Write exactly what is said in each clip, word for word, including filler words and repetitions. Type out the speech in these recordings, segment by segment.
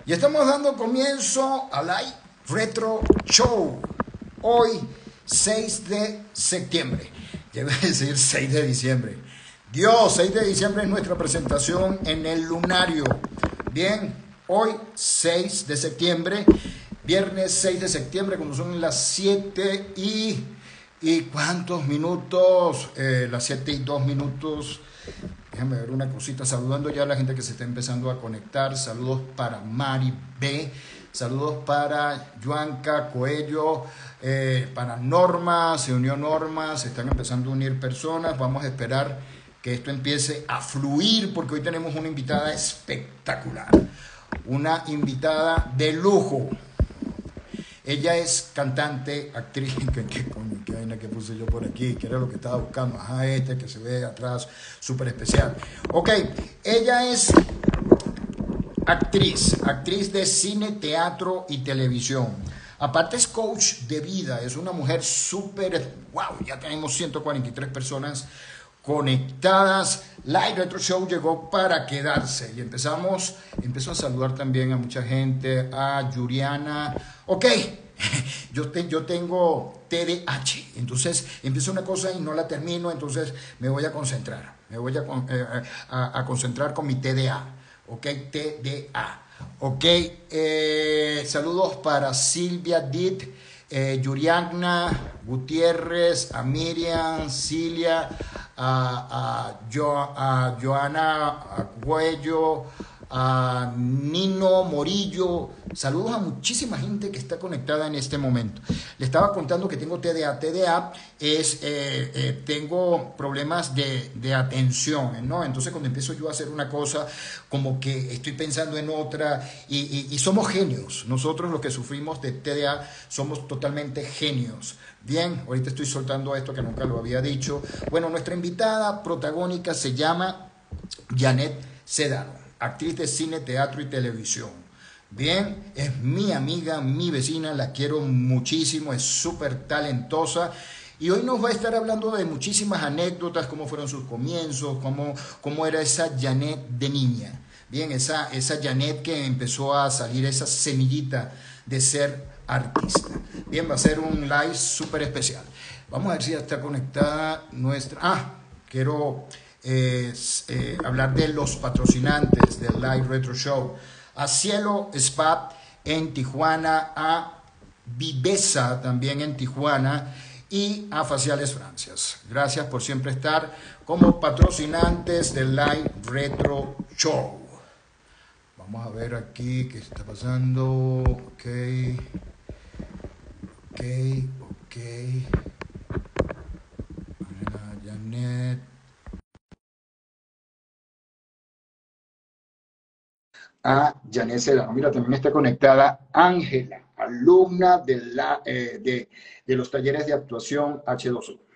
Y estamos dando comienzo a Live Retro Show. Hoy, seis de septiembre. Ya iba a decir seis de diciembre. Dios, seis de diciembre es nuestra presentación en el Lunario. Bien, hoy, seis de septiembre. Viernes seis de septiembre, cuando son las siete y... ¿Y cuántos minutos? Eh, las siete y dos minutos. Déjame ver una cosita, saludando ya a la gente que se está empezando a conectar. Saludos para Mari B, saludos para Yuanca Coello, eh, para Norma, se unió Norma, se están empezando a unir personas. Vamos a esperar que esto empiece a fluir porque hoy tenemos una invitada espectacular, una invitada de lujo. Ella es cantante, actriz, ¿qué, qué coño, qué vaina que puse yo por aquí? ¿Qué era lo que estaba buscando? Ajá, este que se ve atrás, súper especial. Ok, ella es actriz, actriz de cine, teatro y televisión. Aparte es coach de vida, es una mujer súper, wow, ya tenemos ciento cuarenta y tres personas conectadas. Live Retro Show llegó para quedarse y empezamos, empezó a saludar también a mucha gente, a Yuriana. Ok, yo, te, yo tengo T D A H, entonces empiezo una cosa y no la termino, entonces me voy a concentrar, me voy a, eh, a, a concentrar con mi T D A, ok, T D A. Ok, eh, saludos para Silvia Dit, eh, Yuriana Gutiérrez, a Miriam, Cilia, a, a, jo, a Joana Cuello, a Nino Morillo. Saludos a muchísima gente que está conectada en este momento. Le estaba contando que tengo T D A. T D A es, eh, eh, tengo problemas de, de atención, ¿no? Entonces cuando empiezo yo a hacer una cosa, como que estoy pensando en otra, y, y, y somos genios. Nosotros los que sufrimos de T D A somos totalmente genios. Bien, ahorita estoy soltando esto que nunca lo había dicho. Bueno, nuestra invitada protagónica se llama Janet Sedano, actriz de cine, teatro y televisión. Bien, es mi amiga, mi vecina, la quiero muchísimo, es súper talentosa. Y hoy nos va a estar hablando de muchísimas anécdotas, cómo fueron sus comienzos, cómo, cómo era esa Janet de niña. Bien, esa, esa Janet que empezó a salir, esa semillita de ser artista. Bien, va a ser un live súper especial. Vamos a ver si ya está conectada nuestra... Ah, quiero eh, eh, hablar de los patrocinantes del Live Retro Show. A Cielo Spa en Tijuana, a Viveza también en Tijuana y a Faciales Francias. Gracias por siempre estar como patrocinantes del Live Retro Show. Vamos a ver aquí qué está pasando. Ok. Ok, ok. Ana Janet. A Janet Sedano. Mira, también está conectada Ángela, alumna de, la, eh, de, de los talleres de actuación H dos O.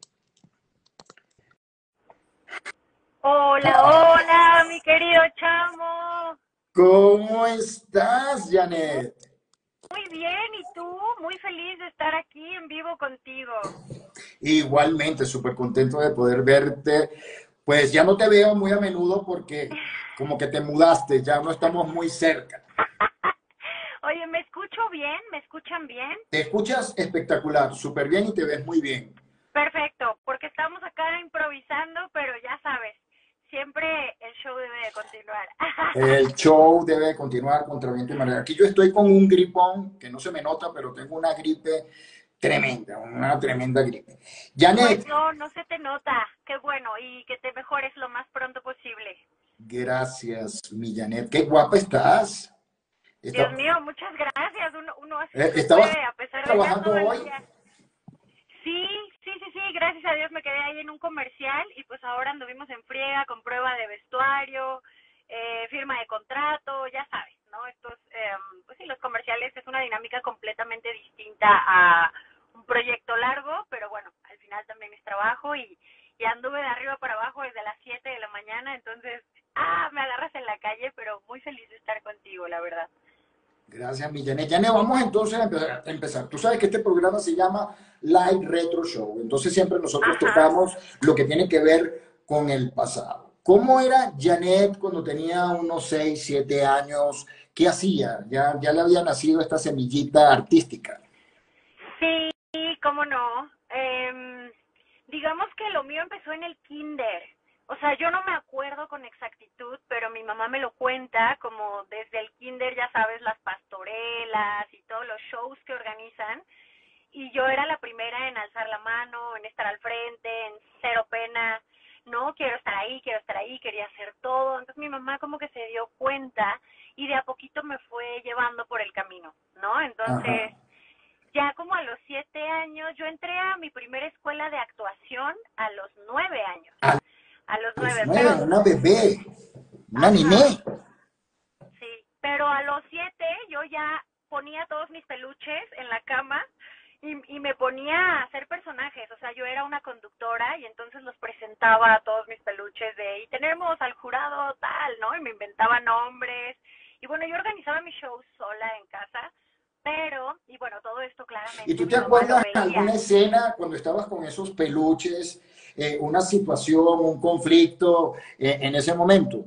Hola, hola, mi querido chamo. ¿Cómo estás, Janet? Muy bien, ¿y tú? Muy feliz de estar aquí en vivo contigo. Igualmente, súper contento de poder verte. Pues ya no te veo muy a menudo porque como que te mudaste, ya no estamos muy cerca. Oye, ¿me escucho bien? ¿Me escuchan bien? Te escuchas espectacular, súper bien y te ves muy bien. Perfecto, porque estamos acá improvisando, pero ya sabes, siempre el show debe de continuar. El show debe continuar contra viento y marea. Aquí yo estoy con un gripón que no se me nota, pero tengo una gripe tremenda, una tremenda gripe. Janet. Pues no, no se te nota. Qué bueno, y que te mejores lo más pronto posible. Gracias, mi Janet. Qué guapa estás. Dios Está... mío, muchas gracias. Uno, uno así eh, se ¿Estabas puede, a pesar de ya trabajando todo el hoy? día. Sí, sí, sí, sí, gracias a Dios me quedé ahí en un comercial y pues ahora anduvimos en friega con prueba de vestuario, eh, firma de contrato, ya sabes, ¿no? Estos, eh, pues sí, los comerciales es una dinámica completamente distinta a un proyecto largo, pero bueno, al final también es trabajo y, y anduve de arriba para abajo desde las siete de la mañana, entonces, ah, me agarras en la calle, pero muy feliz de estar contigo, la verdad. Gracias, mi Janet. Janet, vamos entonces a empezar, a empezar. Tú sabes que este programa se llama Live Retro Show, entonces siempre nosotros Ajá. tocamos lo que tiene que ver con el pasado. ¿Cómo era Janet cuando tenía unos seis, siete años? ¿Qué hacía? Ya, ya le había nacido esta semillita artística. Sí, cómo no. Em, digamos que lo mío empezó en el kinder. O sea, yo no me acuerdo con exactitud, pero mi mamá me lo cuenta como desde el kinder, ya sabes, las pastorelas y todos los shows que organizan. Y yo era la primera en alzar la mano, en estar al frente, en cero pena. No, quiero estar ahí, quiero estar ahí, quería hacer todo. Entonces mi mamá como que se dio cuenta y de a poquito me fue llevando por el camino, ¿no? Ajá. Entonces ya como a los siete años, yo entré a mi primera escuela de actuación a los nueve años, A a los los nueve, nueve, pero, una bebé, una ajá, niñez. sí, pero a los siete yo ya ponía todos mis peluches en la cama y, y me ponía a hacer personajes, o sea, yo era una conductora y entonces los presentaba a todos mis peluches de, y tenemos al jurado tal, ¿no? Y me inventaba nombres, y bueno, yo organizaba mi show sola en casa, pero, y bueno, todo esto ¿Y claramente tú mi te mamá lo acuerdas de veía. alguna escena cuando estabas con esos peluches, eh, una situación, un conflicto eh, en ese momento?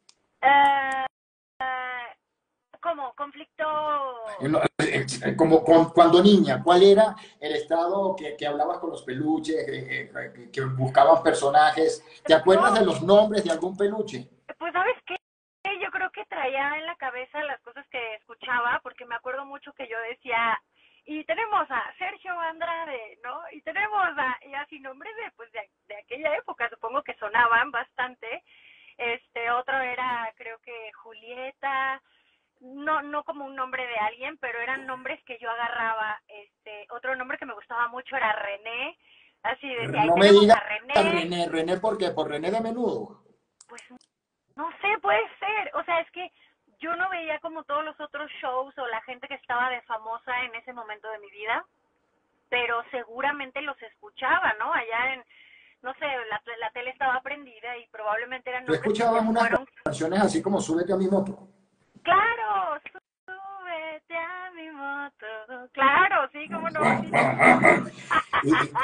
Uh, uh, como conflicto. Eh, no, eh, eh, Como con- cuando niña, ¿cuál era el estado que, que hablabas con los peluches, eh, eh, que, que buscabas personajes? ¿Te acuerdas No, de los nombres de algún peluche? pues sabes qué, yo creo que traía en la cabeza las cosas que escuchaba, porque me acuerdo mucho que yo decía, y tenemos a Sergio Andrade, ¿no? Y tenemos a, y así nombres de, pues de, de aquella época, supongo que sonaban bastante. Este, otro era, creo que Julieta, no, no como un nombre de alguien, pero eran nombres que yo agarraba. Este, otro nombre que me gustaba mucho era René, así decía, ahí No me tenemos digas a René, René, René, ¿por qué? ¿Por René de Menudo? pues no sé, puede ser, o sea, es que yo no veía como todos los otros shows o la gente que estaba de famosa en ese momento de mi vida, pero seguramente los escuchaba, ¿no? Allá en, no sé, la, la tele estaba prendida y probablemente eran ¿Tú nombres que escuchabas ya unas fueron. canciones así como Súbete a mi moto? Claro, súbete a mi moto. Claro, sí, cómo no, sí, sí, sí. Y, y-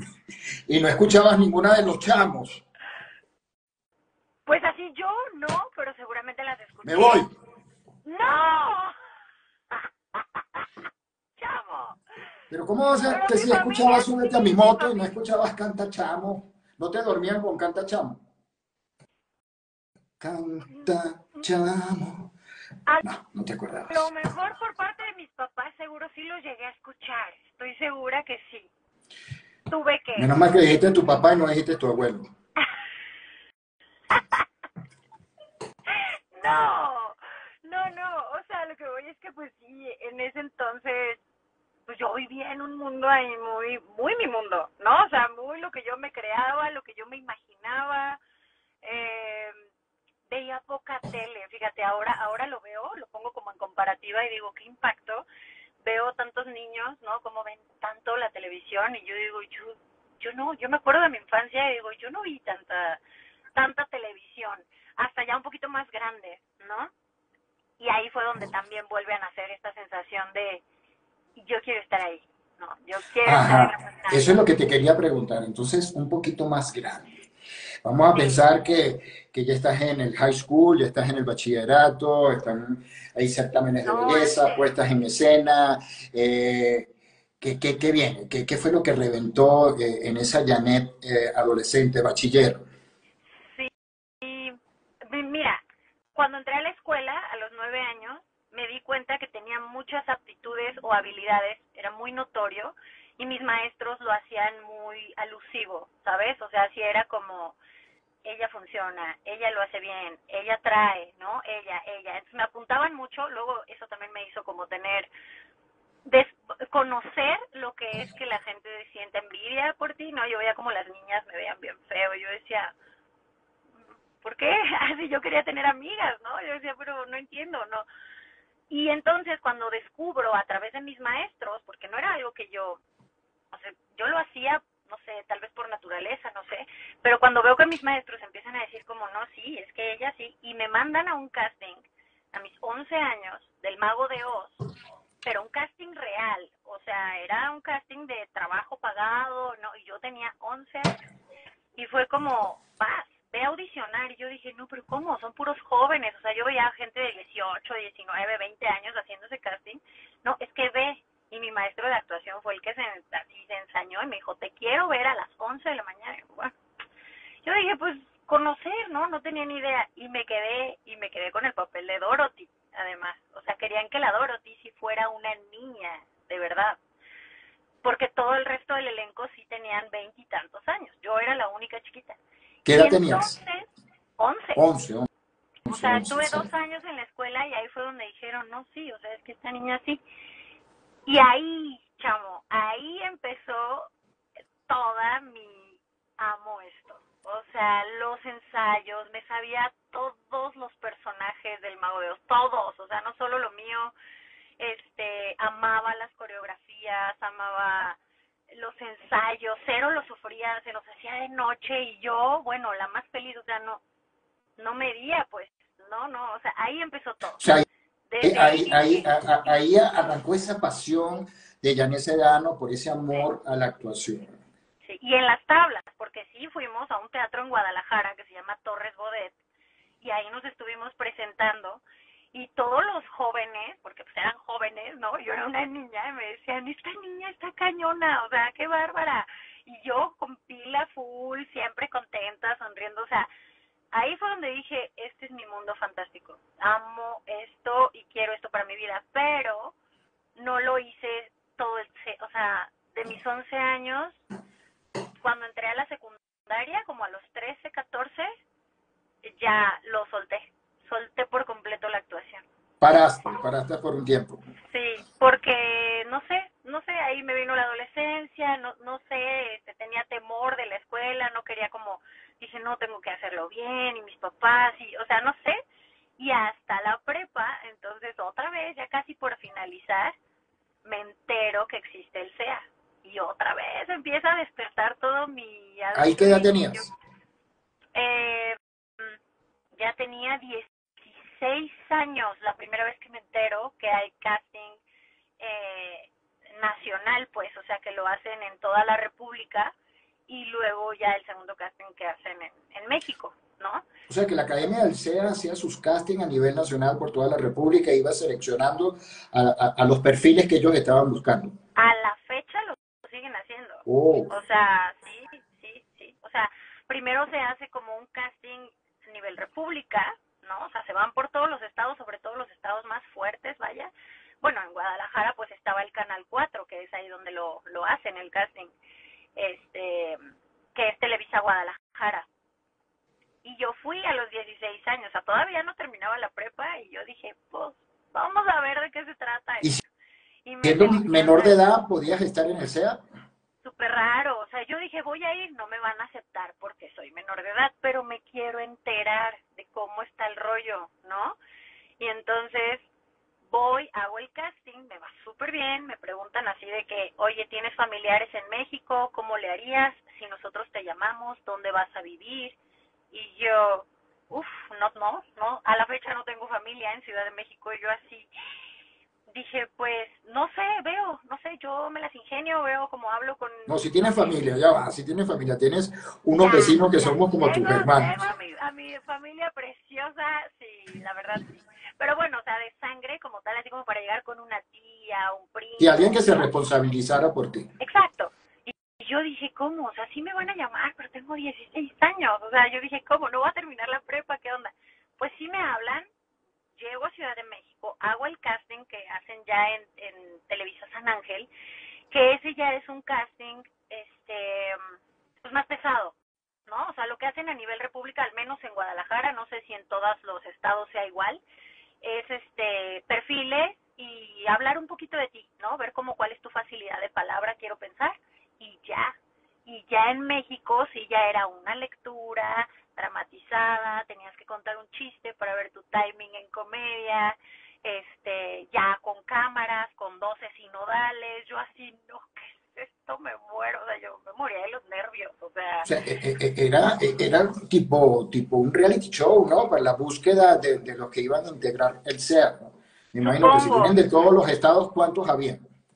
y no escuchabas ninguna de los chamos. Pues así yo no, pero seguramente las Me escuché. voy. ¡No! ¡Chamo! Pero ¿cómo va a ser Pero que mi si familia escuchabas sí, Súbete a mi mi moto y no familia. escuchabas Canta Chamo? ¿No te dormían con Canta Chamo? Canta Chamo. A No, no te lo acordabas. mejor por parte de mis papás seguro sí los llegué a escuchar. Estoy segura que sí. Tuve que. Menos mal que dijiste tu papá y no dijiste tu abuelo. No, no, no. O sea, lo que voy es que pues sí, en ese entonces pues yo vivía en un mundo ahí muy, muy mi mundo, ¿no? O sea, muy lo que yo me creaba, lo que yo me imaginaba. Eh, veía poca tele, fíjate, ahora, ahora lo veo, lo pongo como en comparativa y digo, qué impacto. Veo tantos niños, ¿no? Como ven tanto la televisión y yo digo, yo, yo no, yo me acuerdo de mi infancia y digo, yo no vi tanta, tanta televisión, hasta ya un poquito más grande, ¿no? Y ahí fue donde también vuelve a nacer esta sensación de, yo quiero estar ahí, no, yo quiero estar en la Ajá, eso es pantalla. lo que te quería preguntar. Entonces, un poquito más grande. Vamos a Sí, pensar que, que ya estás en el high school, ya estás en el bachillerato, están hay certámenes de no, belleza, puestas en escena. Eh, ¿qué, qué, qué viene? ¿Qué, qué fue lo que reventó eh, en esa Janet eh, adolescente, bachiller? sí, mira, cuando entré a la escuela a los nueve años, me di cuenta que tenía muchas aptitudes o habilidades, era muy notorio, y mis maestros lo hacían muy alusivo, ¿sabes? O sea, si era como, ella funciona, ella lo hace bien, ella trae, ¿no? Ella, ella. Entonces me apuntaban mucho, luego eso también me hizo como tener, des, conocer lo que es que la gente siente envidia por ti, ¿no? Yo veía como las niñas me veían bien feo, yo decía, ¿por qué? Así yo quería tener amigas, ¿no? Yo decía, pero no entiendo, ¿no? Y entonces cuando descubro a través de mis maestros, porque no era algo que yo, o sea, yo lo hacía, no sé, tal vez por naturaleza, no sé, pero cuando veo que mis maestros empiezan a decir como, no, sí, es que ella sí, y me mandan a un casting a mis once años del Mago de Oz, pero un casting real, o sea, era un casting de trabajo pagado, ¿no? Y yo tenía once años. Y fue como, paz. ve a audicionar. Y yo dije, no, pero ¿cómo? Son puros jóvenes. O sea, yo veía gente de dieciocho, diecinueve, veinte años haciéndose casting. No, es que ve. Y mi maestro de actuación fue el que se, así se ensañó y me dijo, te quiero ver a las once de la mañana. Y bueno, yo dije, pues, conocer, ¿no? No tenía ni idea. Y me quedé, y me quedé con el papel de Dorothy, además. O sea, querían que la Dorothy sí fuera una niña, de verdad. Porque todo el resto del elenco sí tenían veintitantos años. Yo era la única chiquita. ¿Qué Y edad tenías? entonces, once. Once, O once, sea, once, estuve sí. dos años en la escuela y ahí fue donde dijeron, no, sí, o sea, es que esta niña sí. Y ahí, chamo, ahí empezó toda mi amo esto. O sea, los ensayos, me sabía todos los personajes del Mago de Oz, todos, o sea, no solo lo mío, este, amaba las coreografías, amaba los ensayos, cero lo sufría, se nos hacía de noche y yo, bueno, la más feliz, o sea, no, no medía, pues, no, no, o sea, ahí empezó todo. O sea, Desde ahí, ahí, ahí, a- a- ahí arrancó esa pasión de Janet Sedano por ese amor a la actuación. sí, y en las tablas, porque sí fuimos a un teatro en Guadalajara que se llama Torres Bodet, y ahí nos estuvimos presentando, y todos los jóvenes, porque pues eran jóvenes, ¿no? Yo era una niña, y me decían, esta niña está cañona, o sea, qué bárbara. Y yo con pila full, siempre contenta, sonriendo, o sea, ahí fue donde dije, este es mi mundo fantástico. Amo esto y quiero esto para mi vida, pero no lo hice todo el, o sea, de mis once años, cuando entré a la secundaria, como a los trece, catorce, ya lo solté. Solté por completo la actuación. Paraste, paraste por un tiempo. Sí, porque no sé, no sé, ahí me vino la adolescencia, no, no sé, este, tenía temor de la escuela, no quería como, dije, no, tengo que hacerlo bien, y mis papás, y, o sea, no sé, y hasta la prepa, entonces otra vez, ya casi por finalizar, me entero que existe el C E A, y otra vez empieza a despertar todo mi ¿Ahí qué edad adentro, y yo, tenías? eh, ya tenía dieciséis años la primera vez que me entero que hay casting eh, nacional, pues, o sea, que lo hacen en toda la República, y luego ya el segundo casting que hacen en, en México, ¿no? O sea, que la Academia del C E A hacía sus castings a nivel nacional por toda la República e iba seleccionando a, a, a los perfiles que ellos estaban buscando. A la fecha lo siguen haciendo. Oh. O sea, sí, sí, sí. O sea, primero se hace como un casting a nivel República, ¿no? O sea, se van por todos los estados, sobre todo los estados más fuertes, vaya. Bueno, en Guadalajara pues estaba el Canal cuatro, que es ahí donde lo, lo hacen el casting, este, que es Televisa Guadalajara. Y yo fui a los dieciséis años, o sea, todavía no terminaba la prepa, y yo dije, pues, vamos a ver de qué se trata ¿Y esto. Y me siendo menor de seleccionan. edad podías estar en el C E A? Súper raro, o sea, yo dije, voy a ir, no me van a aceptar porque soy menor de edad, pero me quiero enterar de cómo está el rollo, ¿no? Y entonces voy, hago el casting, me va súper bien, me preguntan así de que, oye, ¿tienes familiares en México? ¿Cómo le harías si nosotros te llamamos? ¿Dónde vas a vivir? Y yo, uff, no, no, no, a la fecha no tengo familia en Ciudad de México, y yo así, dije, pues, no sé, veo, no sé, yo me las ingenio, veo cómo hablo con... No, si tienes con familia, ya va, si tienes familia, tienes unos ya, vecinos que ya, somos como tus tengo, tengo hermanos. a mi, a mi familia preciosa, sí, la verdad sí. Pero bueno, o sea, de sangre como tal, así como para llegar con una tía, un Y alguien primo, que se ¿no? responsabilizara por ti. Exacto. Y, y yo dije, ¿cómo? O sea, sí me van a llamar, pero tengo dieciséis años. O sea, yo dije, ¿cómo? ¿No voy a terminar la prepa? ¿Qué onda? Pues sí me hablan, llego a Ciudad de México, hago el casting que hacen ya en, en Televisa San Ángel, que ese ya es un casting este pues más pesado, ¿no? O sea, lo que hacen a nivel república, al menos en Guadalajara, no sé si en todos los estados sea igual, es este perfiles y hablar un poquito de ti, ¿no? Ver cómo cuál es tu facilidad de palabra, quiero pensar, y ya. Y ya en México sí ya era una lectura dramatizada, tenías que contar un chiste para ver tu timing en comedia, este, ya con cámaras, con doce sinodales, yo así, no, ¿qué es esto? Me muero, o sea, yo me moría de los nervios, o sea. O sea, e- e- e- era, e- era tipo, tipo un reality show, ¿no? Para la búsqueda de, de los que iban a integrar el C E A, ¿no? Me imagino que si Supongo, vienen de todos los estados, ¿cuántos había?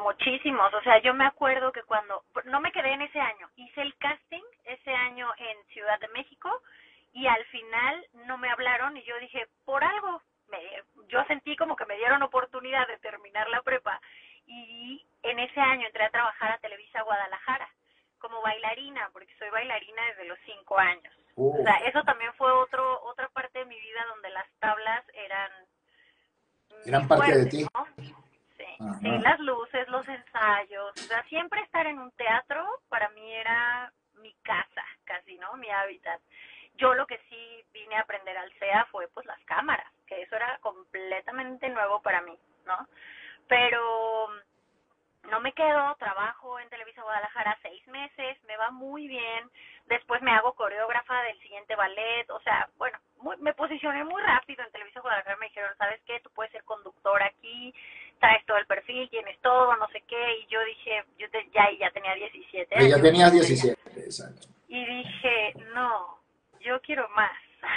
muchísimos. O sea, yo me acuerdo que cuando, no me quedé en ese año, hice el casting ese año en Ciudad de México y al final no me hablaron y yo dije, por algo, me, yo sentí como que me dieron oportunidad de terminar la prepa y en ese año entré a trabajar a Televisa Guadalajara como bailarina, porque soy bailarina desde los cinco años. Uf. O sea, eso también fue otro otra parte de mi vida donde las tablas eran Gran mi parte de fuerte, ti. ¿no? Sí, sí, Ajá. las luces, los ensayos, o sea, siempre estar en un teatro para mí era mi casa, casi, ¿no? Mi hábitat. Yo lo que sí vine a aprender al C E A fue pues las cámaras, que eso era completamente nuevo para mí, ¿no? Pero no me quedo, trabajo en Televisa Guadalajara seis meses, me va muy bien, después me hago coreógrafa del siguiente ballet, o sea, bueno, muy, me posicioné muy rápido en Televisa Guadalajara, me dijeron, ¿sabes qué? Tú puedes ser conductora aquí, traes todo el perfil, tienes todo, no sé qué, y yo dije, yo te, ya, ya tenía diecisiete Pero ya años, tenías o sea, ya, diecisiete, exacto. y dije, no, yo quiero más.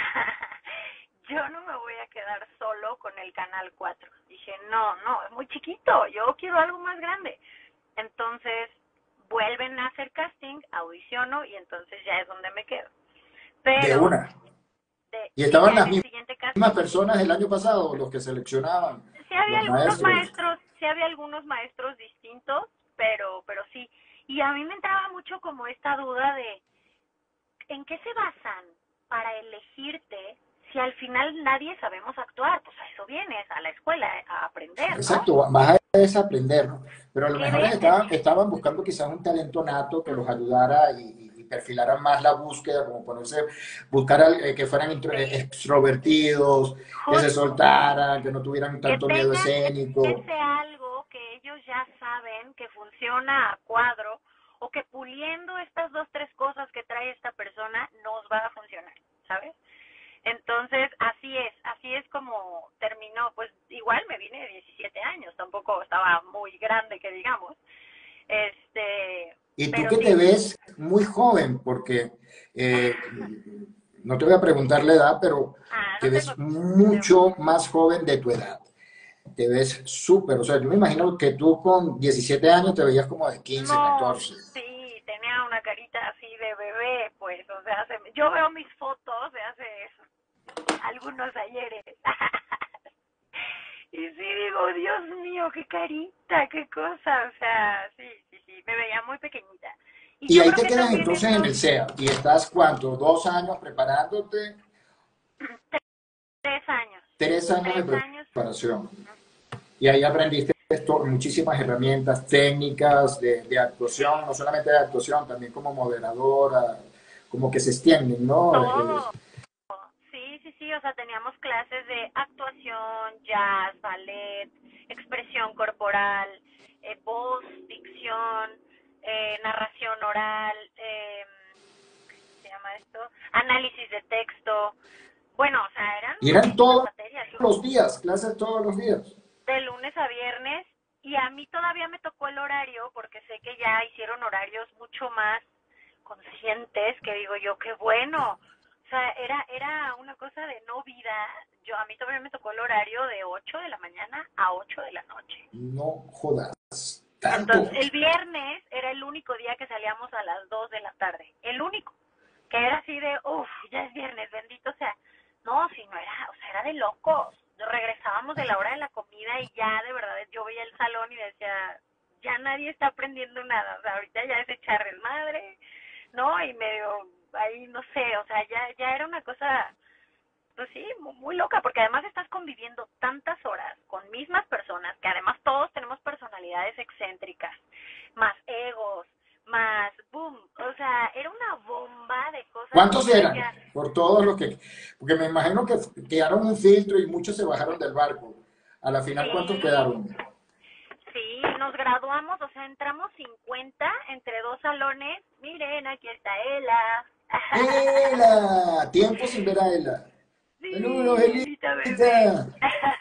Yo no me voy a quedar solo con el Canal cuatro. Dije, no, no, es muy chiquito, yo quiero algo más grande. Entonces, vuelven a hacer casting, audiciono y entonces ya es donde me quedo. De Pero, una. de, Y sí, estaban ya en las el siguiente mismas casting, personas del año pasado, los que seleccionaban, sí había los algunos maestros. maestros, sí había algunos maestros distintos, pero, pero sí. Y a mí me entraba mucho como esta duda de, ¿en qué se basan para elegirte si al final nadie sabemos actuar? Pues a eso vienes, a la escuela, a aprender, ¿no? Exacto, más a desaprender, ¿no? Pero a lo ¿Qué mejor vendes? estaban, estaban buscando quizás un talento nato que los ayudara y, y perfilaran más la búsqueda, como ponerse, buscar al- eh, que fueran intro- eh, Sí, extrovertidos, que se justo. soltaran, que no tuvieran Que tanto miedo tengan escénico. ese algo que ellos ya saben que funciona a cuadro o que puliendo estas dos, tres cosas que trae esta persona nos va a funcionar, ¿sabes? Entonces, así es, así es como terminó. Pues igual me vine de diecisiete años, tampoco estaba muy grande que digamos. Este, Y tú pero que te sí, ves muy joven, porque eh, no te voy a preguntar la edad, pero ah, te no tengo ves problema. mucho más joven de tu edad. Te ves súper, o sea, yo me imagino que tú con diecisiete años te veías como de quince, No, catorce. sí, tenía una carita así de bebé, pues, o sea, se me- yo veo mis fotos de hace algunos ayeres. Y sí digo, Dios mío, qué carita, qué cosa, o sea, sí, sí, sí, me veía muy pequeñita. Y Y yo ahí creo te que quedas también entonces en eso, el C E A. Y estás, ¿cuánto? ¿Dos años preparándote? tres años, Tres años tres de años, preparación. Y ahí aprendiste esto, muchísimas herramientas técnicas de, de actuación, sí, no solamente de actuación, también como moderadora, como que se extienden, ¿no? Eh, todo. Sí, sí, sí, o sea, teníamos clases de actuación, jazz, ballet, expresión corporal, eh, voz, dicción, eh, narración oral, eh, ¿qué se llama esto? Análisis de texto. Bueno, o sea, eran y eran muchísimas todos materias. Yo los días, clases todos los días. de lunes a viernes y a mí todavía me tocó el horario porque sé que ya hicieron horarios mucho más conscientes que digo yo, qué bueno. O sea, era era una cosa de no vida. Yo a mí todavía me tocó el horario de ocho de la mañana a ocho de la noche. No jodas, Entonces, tanto. el viernes era el único día que salíamos a las dos de la tarde. El único. Que era así de, uff, ya es viernes, bendito sea. No, si no era, o sea, era de locos. Regresábamos de la hora de la comida y ya de verdad yo veía el salón y decía, ya nadie está aprendiendo nada. O sea, ahorita ya es echar el madre, ¿no? Y medio, ahí no sé, o sea, ya, ya era una cosa, pues sí, muy, muy loca, porque además estás conviviendo tantas horas con mismas personas, que además todos tenemos personalidades excéntricas, más egos, más boom, o sea, era una bomba de cosas que ¿Cuántos yo eran? decía, Por todos los que, porque me imagino que quedaron un filtro y muchos se bajaron del barco. A la final, ¿cuántos sí, quedaron? sí, nos graduamos, o sea, entramos cincuenta entre dos salones, miren, aquí está Ela. ¡Ela! Tiempo sin ver a Ela. Saludos, Sí, Elita bebé. Elita.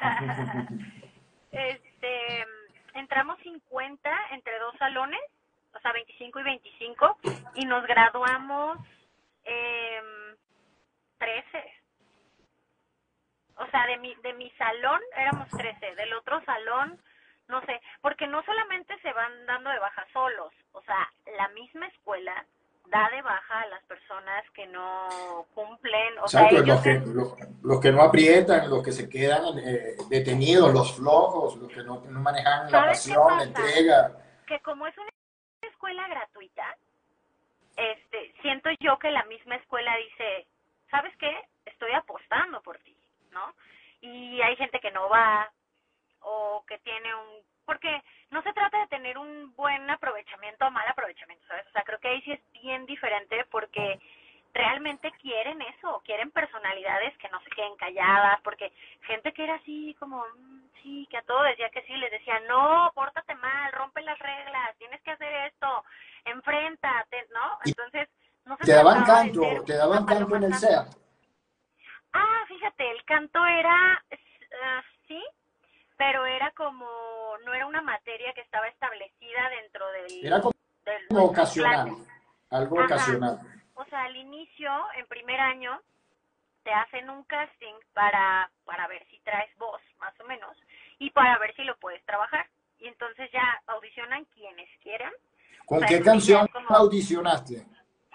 Este, entramos cincuenta entre dos salones, o sea, veinticinco y veinticinco, y nos graduamos eh, trece. O sea, de mi, de mi salón éramos trece, del otro salón no sé, porque no solamente se van dando de baja solos, o sea, la misma escuela da de baja a las personas que no cumplen, o sea, Exacto, ellos los que, en, los, los que no aprietan, los que se quedan eh, detenidos, los flojos, los que no, no manejan la ¿sabes qué pasión, la pasa? entrega. Que como es una escuela gratuita, este, siento yo que la misma escuela dice, ¿sabes qué? Estoy apostando por ti, ¿no? Y hay gente que no va, o que tiene un... Porque no se trata de tener un buen aprovechamiento o mal aprovechamiento, ¿sabes? O sea, creo que ahí sí es bien diferente porque realmente quieren eso, quieren personalidades que no se queden calladas, porque gente que era así como, mmm, sí, que a todo decía que sí, les decía, no, pórtate mal, rompe las reglas, tienes que hacer esto, enfréntate, ¿no? Y Entonces, no se te daban trataba de ser canto, te una daban canto paloma en el santa. C E A. Ah, fíjate, el canto era, uh, sí, pero era como, no era una materia que estaba establecida dentro Era del, como de nuestras ocasional, clases. algo Ajá, ocasional. o sea, al inicio, en primer año, te hacen un casting para, para ver si traes voz, más o menos, y para ver si lo puedes trabajar. Y entonces ya audicionan quienes quieran. O ¿Con sea, qué eso sí ya canción es como, audicionaste?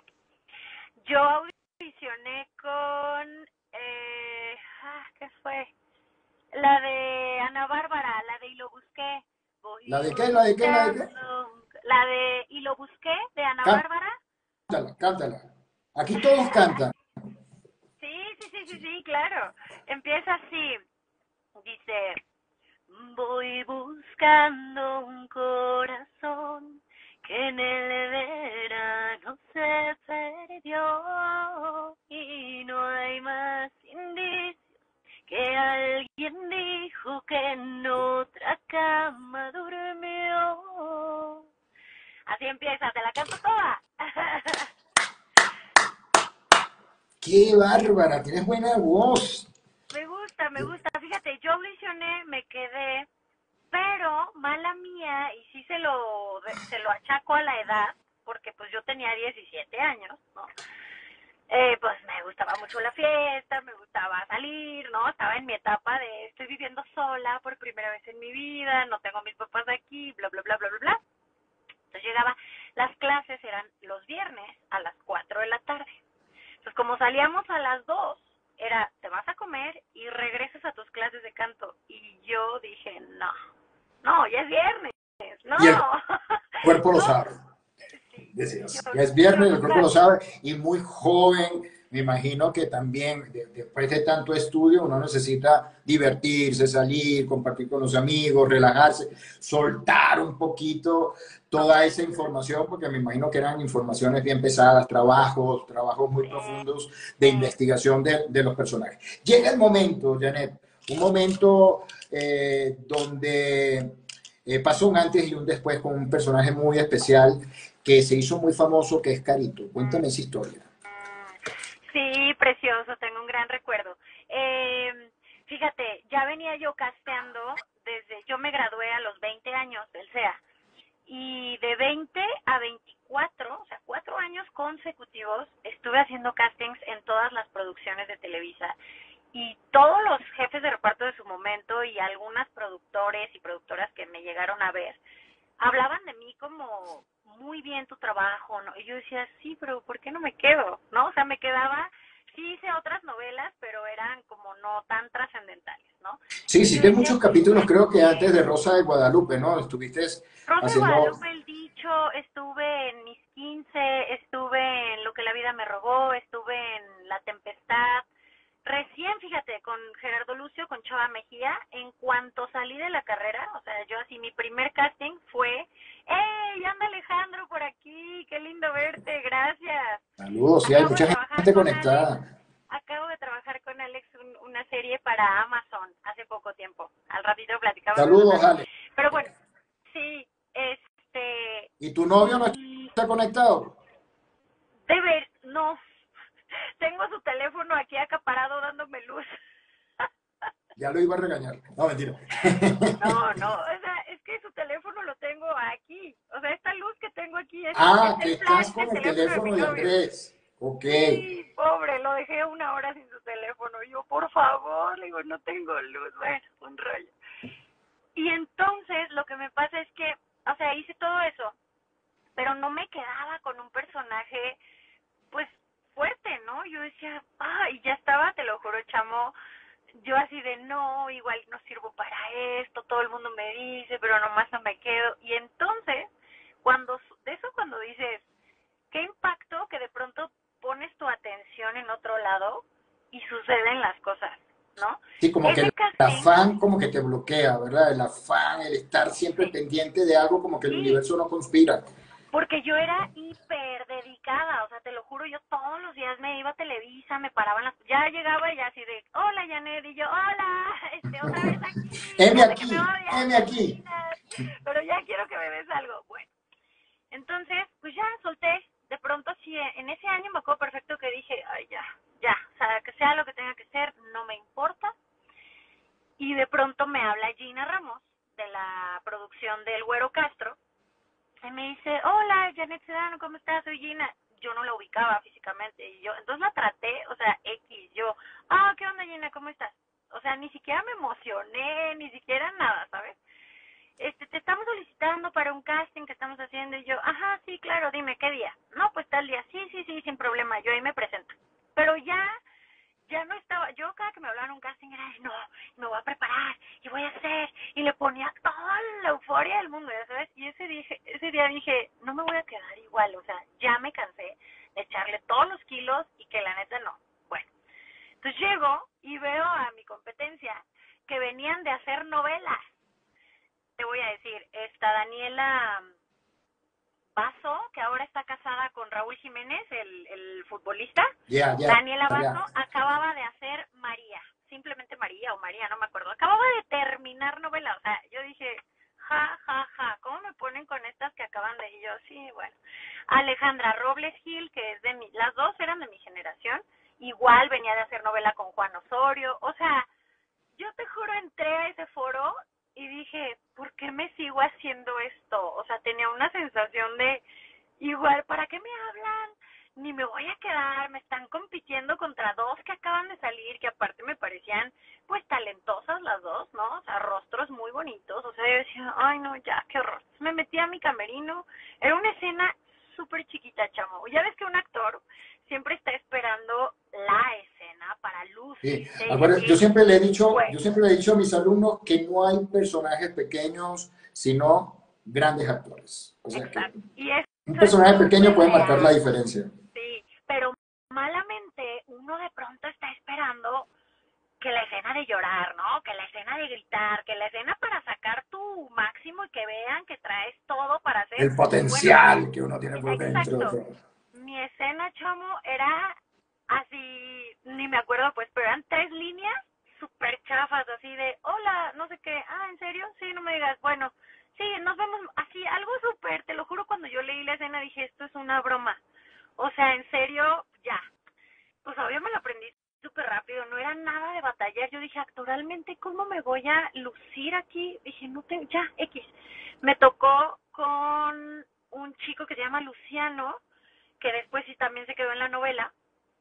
yo audicioné con, eh, ah, ¿qué fue? La de Ana Bárbara, la de Y lo busqué. ¿La Voy de qué? ¿La de qué? ¿La de qué? buscando. La de Y lo busqué, de Ana Bárbara. Cántala, cántala. Aquí todos cantan. Sí, sí, sí, sí, sí, claro. Empieza así. Dice, voy buscando un corazón que en el verano se perdió y no hay más indicios que alguien dijo que en otra cama durmió. Así empieza, te la canto toda. ¡Qué bárbara! Tienes buena voz. Me gusta, me gusta. Fíjate, yo audicioné, me quedé, pero mala mía, y sí se lo, se lo achaco a la edad, porque pues yo tenía diecisiete años, ¿no? Eh, pues me gustaba mucho la fiesta, me gustaba salir, ¿no? Estaba en mi etapa de estoy viviendo sola por primera vez en mi vida, no tengo a mis papás aquí, bla, bla, bla, bla, bla, bla. Entonces llegaba, las clases eran los viernes a las cuatro de la tarde. Entonces como salíamos a las dos, era, te vas a comer y regresas a tus clases de canto. Y yo dije, no, no, ya es viernes, no, Y el cuerpo lo ¿cómo? sabe. Sí, yo, Decías, ya es yo viernes, el cuerpo nunca, lo sabe, y muy joven, me imagino que también de- después de tanto estudio uno necesita divertirse, salir, compartir con los amigos, relajarse, soltar un poquito toda esa totalmente. información, porque me imagino que eran informaciones bien pesadas, trabajos, trabajos muy Sí, profundos de sí. investigación de, de los personajes. Llega el momento, Janet, un momento eh, donde eh, pasó un antes y un después con un personaje muy especial que se hizo muy famoso, que es Carito. Cuéntame esa historia. Sí, precioso, tengo un gran recuerdo. Eh, fíjate, ya venía yo casteando desde, yo me gradué a los veinte años del C E A y de veinte a veinticuatro, o sea, cuatro años consecutivos, estuve haciendo castings en todas las producciones de Televisa y todos los jefes de reparto de su momento y algunas productores y productoras que me llegaron a ver hablaban de mí como muy bien tu trabajo, ¿no? Y yo decía, sí, pero ¿por qué no me quedo? ¿No? O sea, me quedaba, sí hice otras novelas, pero eran como no tan trascendentales, ¿no? Sí, Y yo hiciste decía, muchos pues, capítulos, creo que antes de Rosa de Guadalupe, ¿no? Estuviste Rosa de haciendo... Guadalupe, El Dicho, estuve en Mis quince, estuve en Lo que la vida me robó, estuve en La Tempestad. Recién, fíjate, con Gerardo Lucio, con Chava Mejía, en cuanto salí de la carrera, o sea, yo así, mi primer casting fue, ¡Ey, anda Alejandro por aquí! ¡Qué lindo verte! ¡Gracias! Saludos, sí, hay Acabo de mucha trabajar gente con Alex, conectada. acabo de trabajar con Alex un, una serie para Amazon hace poco tiempo. Al ratito platicamos de eso Saludos, también. Ale. Pero bueno, sí, este, ¿Y tu novio no y está conectado? de ver, no, tengo su teléfono aquí acaparado dándome luz. Ya lo iba a regañar. No, mentira. No, no, o sea, es que su teléfono lo tengo aquí. O sea, esta luz que tengo aquí es, es Ah, que el estás flash del con el teléfono de mi teléfono de novio. Andrés. Ok. Sí, pobre, lo dejé una hora sin su teléfono. Yo, por favor, le digo, no tengo luz. Bueno, un rollo. Y entonces lo que me pasa es que, o sea, hice todo eso, pero no me quedaba con un personaje, pues, fuerte, ¿no? Yo decía, ah, y ya estaba, te lo juro, chamo, yo así de, no, igual no sirvo para esto, todo el mundo me dice, pero nomás no me quedo. Y entonces, cuando, de eso cuando dices, qué impacto que de pronto pones tu atención en otro lado y suceden las cosas, ¿no? Sí, como que Ese el casting, afán como que te bloquea, ¿verdad? El afán, el estar siempre sí, pendiente de algo, como que el sí, universo no conspira. porque yo era hiper dedicada, o sea, te lo juro, yo todos los días me iba a Televisa, me paraban las, ya llegaba y ya así de, hola Janet, y yo, hola, este, otra vez aquí, Heme ya sé que me aquí, odias, heme me aquí. opinas, pero ya quiero que me des algo. Bueno, entonces, pues ya solté, de pronto sí, en ese año me acuerdo perfecto que dije, ay, ya, ya, o sea, que sea lo que tenga que ser, no me importa, y de pronto me habla Gina Ramos, de la producción del Güero Castro, y me dice, hola, Janet Sedano, ¿cómo estás? Soy Gina. Yo no la ubicaba físicamente. Y yo, entonces la traté, o sea, X. Yo, ah, ¿qué onda, Gina? ¿Cómo estás? O sea, ni siquiera me emocioné, ni siquiera nada, ¿sabes? Este, te estamos solicitando para un casting que estamos haciendo. Y yo, ajá, sí, claro, dime, ¿qué día? No, pues tal día. Sí, sí, sí, sin problema. Yo ahí me presento. Pero ya ya no estaba, yo cada que me hablaban un casting era, no, me voy a preparar y voy a hacer, y le ponía toda la euforia del mundo, ya sabes, y ese, dije, ese día dije, no me voy a quedar igual, o sea, ya me cansé de echarle todos los kilos y que la neta no. Bueno, entonces llego y veo a mi competencia que venían de hacer novelas. Te voy a decir, esta Daniela Basso, que ahora está casada con Raúl Jiménez, el, el futbolista. Ya, ya, Daniela Basso ya. acababa de hacer María, simplemente María o María, no me acuerdo. Acababa de terminar novela, o sea, yo dije, ja, ja, ja, ¿cómo me ponen con estas que acaban de? Y yo, sí, bueno. Alejandra Robles Gil, que es de mi, las dos eran de mi generación, igual venía de hacer novela con Juan Osorio, o sea, yo te juro, entré a ese foro y dije, ¿por qué me sigo haciendo esto? O sea, tenía una sensación de, igual, ¿para qué me hablan? Ni me voy a quedar, me están compitiendo contra dos que acaban de salir, que aparte me parecían, pues, talentosas las dos, ¿no? O sea, rostros muy bonitos, o sea, yo decía, ay, no, ya, qué horror. Me metí a mi camerino, era una escena súper chiquita, chamo. Ya ves que un actor siempre está esperando la escena para Sí. lucirse y Acuérdate, yo decir, siempre le he dicho, bueno, yo siempre le he dicho a mis alumnos que no hay personajes pequeños, sino grandes actores. O sea que exacto. Y eso un es personaje pequeño súper puede marcar la real, diferencia. sí, pero malamente uno de pronto está esperando que la escena de llorar, ¿no? Que la escena de gritar, que la escena para sacar tu máximo y que vean que traes todo para hacer, El bueno, potencial que uno tiene por dentro. exacto. Mi escena, chamo, era así, ni me acuerdo pues, pero eran tres líneas súper chafas, así de, hola, no sé qué, ah, ¿en serio? Sí, no me digas, bueno, sí, nos vemos, así, algo súper, te lo juro, cuando yo leí la escena dije, esto es una broma. O sea, en serio, ya. Pues obvio me lo aprendí súper rápido, no era nada de batallar. Yo dije, actoralmente, ¿cómo me voy a lucir aquí? Dije, no te, ya, X. Me tocó con un chico que se llama Luciano, que después sí también se quedó en la novela.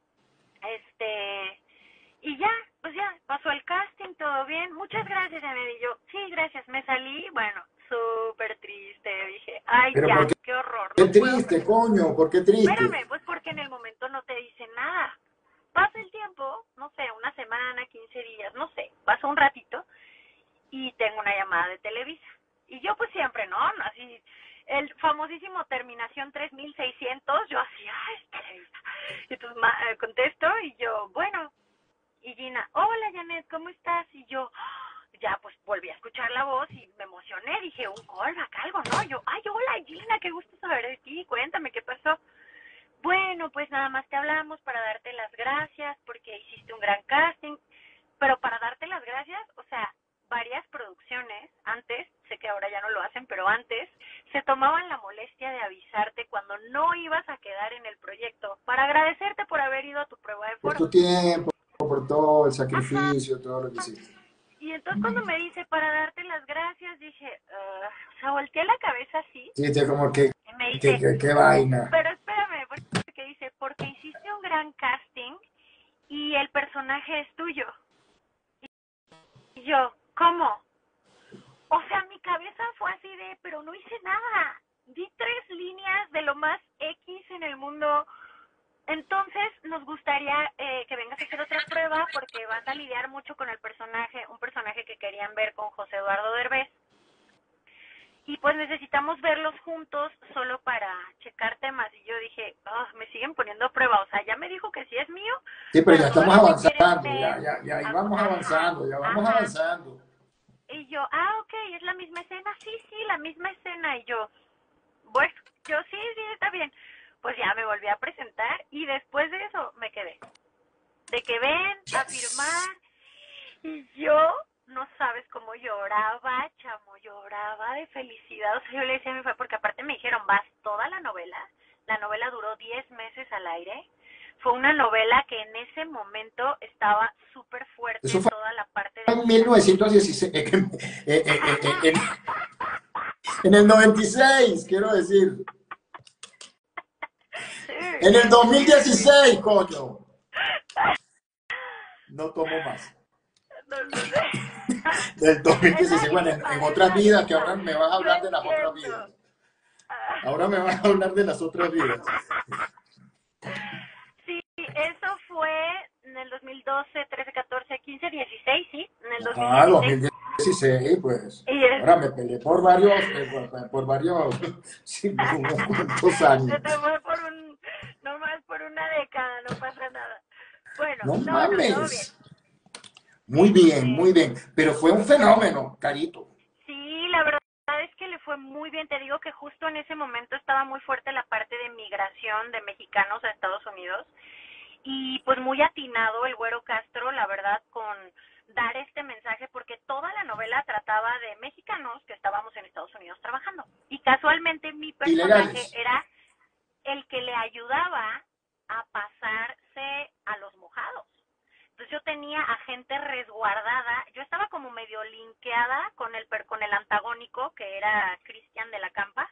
Este, y ya, pues ya, pasó el casting, todo bien. Muchas gracias, Janet. Y yo, sí, gracias. Me salí, bueno, súper triste. Dije, ay, Pero ¿por ya, qué qué horror, qué no puedo. triste, coño? ¿Por qué triste? Espérame, pues porque en el momento no te dicen nada. Pasa el tiempo, no sé, una semana, quince días, no sé, pasó un ratito y tengo una llamada de Televisa. Y yo pues siempre, ¿no? Así, el famosísimo terminación tres mil seiscientos, yo así, ay, Televisa. Y entonces ma- eh, contesto y yo, bueno, y Gina, hola Janet, ¿cómo estás? Y yo, ya pues volví a escuchar la voz y me emocioné, dije, un callback, algo, ¿no? Yo, ay, hola Gina, qué gusto saber de ti, cuéntame qué pasó. Bueno, pues nada más te hablamos para darte las gracias porque hiciste un gran casting, pero para darte las gracias, o sea, varias producciones, antes, sé que ahora ya no lo hacen, pero antes, se tomaban la molestia de avisarte cuando no ibas a quedar en el proyecto, para agradecerte por haber ido a tu prueba de Por foro. tu tiempo, por todo el Ajá. sacrificio, todo lo que hiciste. Y entonces cuando me dice para darte las gracias, dije, uh, o sea, volteé la cabeza así, Sí, sí, como que, y me que, dice, que, que vaina. pero espérame, porque dice, porque hiciste un gran casting y el personaje es tuyo. Y yo, ¿cómo? O sea, mi cabeza fue así grabé, pero no hice nada. Di tres líneas de lo más X en el mundo. Entonces, nos gustaría eh, que vengas a hacer otra prueba porque vas a lidiar mucho con el personaje, un personaje que querían ver con José Eduardo Derbez. Y pues necesitamos verlos juntos solo para checar temas. Y yo dije, oh, me siguen poniendo a prueba. O sea, ya me dijo que sí es mío. Sí, pero ya estamos todavía me quieren avanzando, ver. ya, ya, ya, ahí Ah, vamos ajá, avanzando, ya vamos ajá. avanzando. Y yo, ah, ok, es la misma escena. Sí, sí, la misma escena. Y yo, bueno, yo sí, sí, está bien. Pues ya me volví a presentar y después de eso me quedé. De que ven a firmar y yo, no sabes cómo lloraba, chamo, lloraba de felicidad. O sea, yo le decía a mi papá, porque aparte me dijeron, vas toda la novela. La novela duró diez meses al aire. Fue una novela que en ese momento estaba súper fuerte, Eso fue toda la parte en de... mil novecientos dieciséis, eh, eh, eh, eh, eh, en, en el noventa y seis, quiero decir. En el dos mil dieciséis, coño. No tomo más. No, no sé. Del dos mil dieciséis, Es la bueno, en, misma, en es otras la vidas, que misma. ahora me vas a hablar Yo de las otras entiendo. vidas. Ahora me vas a hablar de las otras vidas. Sí, eso fue en el dos mil doce, trece, catorce, quince, dieciséis, sí, en el Ah, dos mil dieciséis. dos mil dieciséis, pues. Y es, Ahora me peleé por varios, eh, por, por varios, sí, por unos cuantos años. se te fue por un, nomás por una década, no pasa nada. Bueno, No no, no, todo bien. mames. Muy bien, Este, muy bien. Pero fue un fenómeno, Carito. sí, la verdad es que le fue muy bien. Te digo que justo en ese momento estaba muy fuerte la parte de migración de mexicanos a Estados Unidos. Y pues muy atinado el Güero Castro, la verdad, con dar este mensaje, porque toda la novela trataba de mexicanos que estábamos en Estados Unidos trabajando. Y casualmente mi personaje Ilegales. era el que le ayudaba a pasarse a los mojados. Entonces yo tenía a gente resguardada, yo estaba como medio linkeada con el con el antagónico, que era Cristian de la Campa.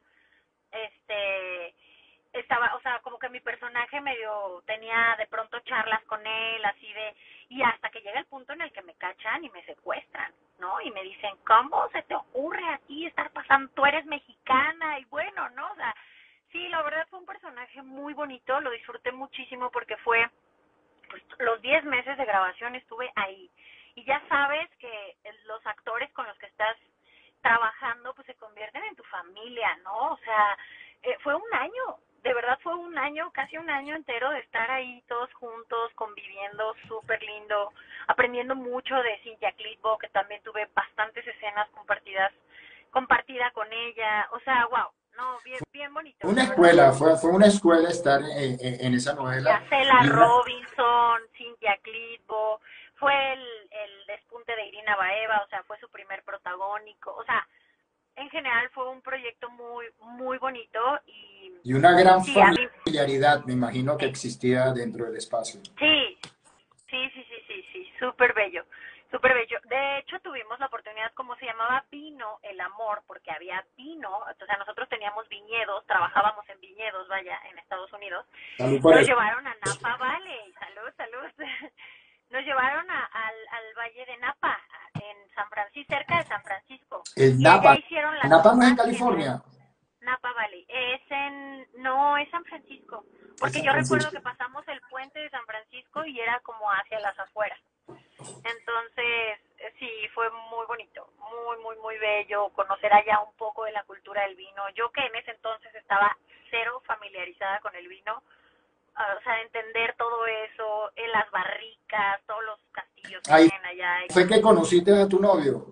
Este estaba, o sea, como que mi personaje medio tenía de pronto charlas con él, así de, y hasta que llega el punto en el que me cachan y me secuestran, ¿no? Y me dicen, ¿cómo se te ocurre a ti estar pasando? Tú eres mexicana, y bueno, ¿no? O sea, sí, la verdad fue un personaje muy bonito, lo disfruté muchísimo porque fue, pues, los diez meses de grabación estuve ahí. Y ya sabes que los actores con los que estás trabajando, pues se convierten en tu familia, ¿no? O sea, eh, fue un año, de verdad fue un año, casi un año entero de estar ahí todos juntos, conviviendo, súper lindo, aprendiendo mucho de Cynthia Clitbo, que también tuve bastantes escenas compartidas, compartida con ella, o sea, wow, no, bien, bien bonito. Una La verdad. escuela, fue, fue una escuela estar en, en, en esa novela. Yacela Y una, Robinson, Cynthia Clitbo, fue el, el despunte de Irina Baeva, o sea, fue su primer protagónico, o sea, en general fue un proyecto muy, muy bonito y y una gran sí, a mí, familiaridad, me imagino que sí, existía dentro del espacio. sí, sí, sí, sí, sí, sí, súper bello, súper bello. De hecho, tuvimos la oportunidad, como se llamaba Vino el Amor, porque había vino, o sea, nosotros teníamos viñedos, trabajábamos en viñedos, vaya, en Estados Unidos. Salud por Nos eso. llevaron a Napa Valley, salud, salud. Nos llevaron a, al, al Valle de Napa, en San Francisco, cerca de San Francisco. El Y allá Napa. hicieron las Napa no es en tomas en el California. Napa Valley. Es en, no, es San Francisco. Es Porque San yo recuerdo Francisco. que pasamos el puente de San Francisco y era como hacia las afueras. Entonces, eh, sí, fue muy bonito, muy, muy, muy bello conocer allá un poco de la cultura del vino. Yo que en ese entonces estaba cero familiarizada con el vino, uh, o sea, entender todo eso, en las barricas, todos los castillos que Ahí tienen allá. fue que conociste a tu novio.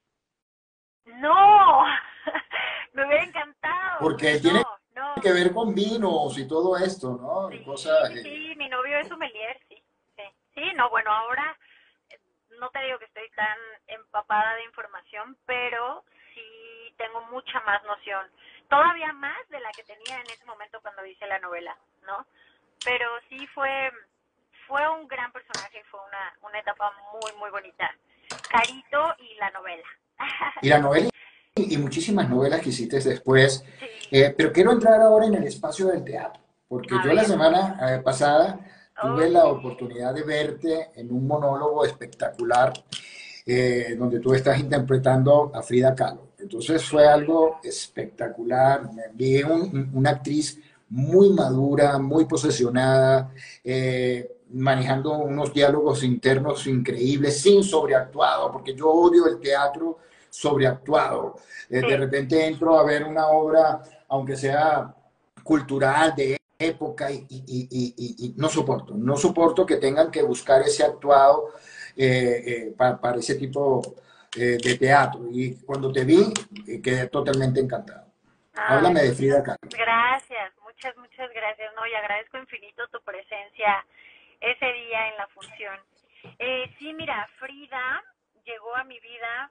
No, me hubiera encantado, Porque pero él tiene no, no. que ver con vinos y todo esto, ¿no? Sí, Y cosas. sí, eh, sí, mi novio es sommelier, sí, sí. Sí, no, bueno, ahora eh, no te digo que estoy tan empapada de información, pero sí tengo mucha más noción, todavía más de la que tenía en ese momento cuando hice la novela, ¿no? Pero sí fue fue un gran personaje, fue una, una etapa muy, muy bonita. Carito y la novela. y la novela y, y muchísimas novelas que hiciste después. Sí, Eh, pero quiero entrar ahora en el espacio del teatro, porque a yo la ver. semana eh, pasada Oh, tuve la sí. oportunidad de verte en un monólogo espectacular, eh, donde tú estás interpretando a Frida Kahlo. Entonces fue algo espectacular. Me vi un- una actriz muy madura, muy posesionada, eh, manejando unos diálogos internos increíbles, sin sobreactuado, porque yo odio el teatro sobreactuado. Eh, de Sí, repente entro a ver una obra, aunque sea cultural, de época, y, y- y- y- y no soporto, no soporto que tengan que buscar ese actuado eh, eh, pa- para ese tipo eh, de teatro. Y cuando te vi, eh, quedé totalmente encantado. ay, Háblame de muchas Frida Kahlo. gracias, muchas, muchas gracias, no, y agradezco infinito tu presencia ese día en la función. Eh, sí, mira, Frida llegó a mi vida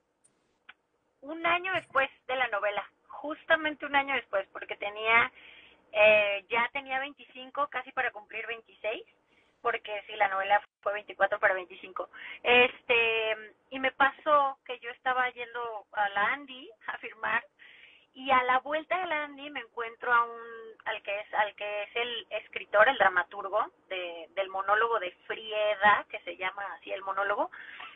un año después de la novela, justamente un año después, porque tenía, eh, ya tenía veinticinco, casi para cumplir veintiséis, porque sí, la novela fue veinticuatro para veinticinco. Este, y me pasó que yo estaba yendo a la Andy a firmar, y a la vuelta de la Andy me encuentro a un, al que es, al que es el escritor, el dramaturgo de, del monólogo de Frieda, que se llama así el monólogo,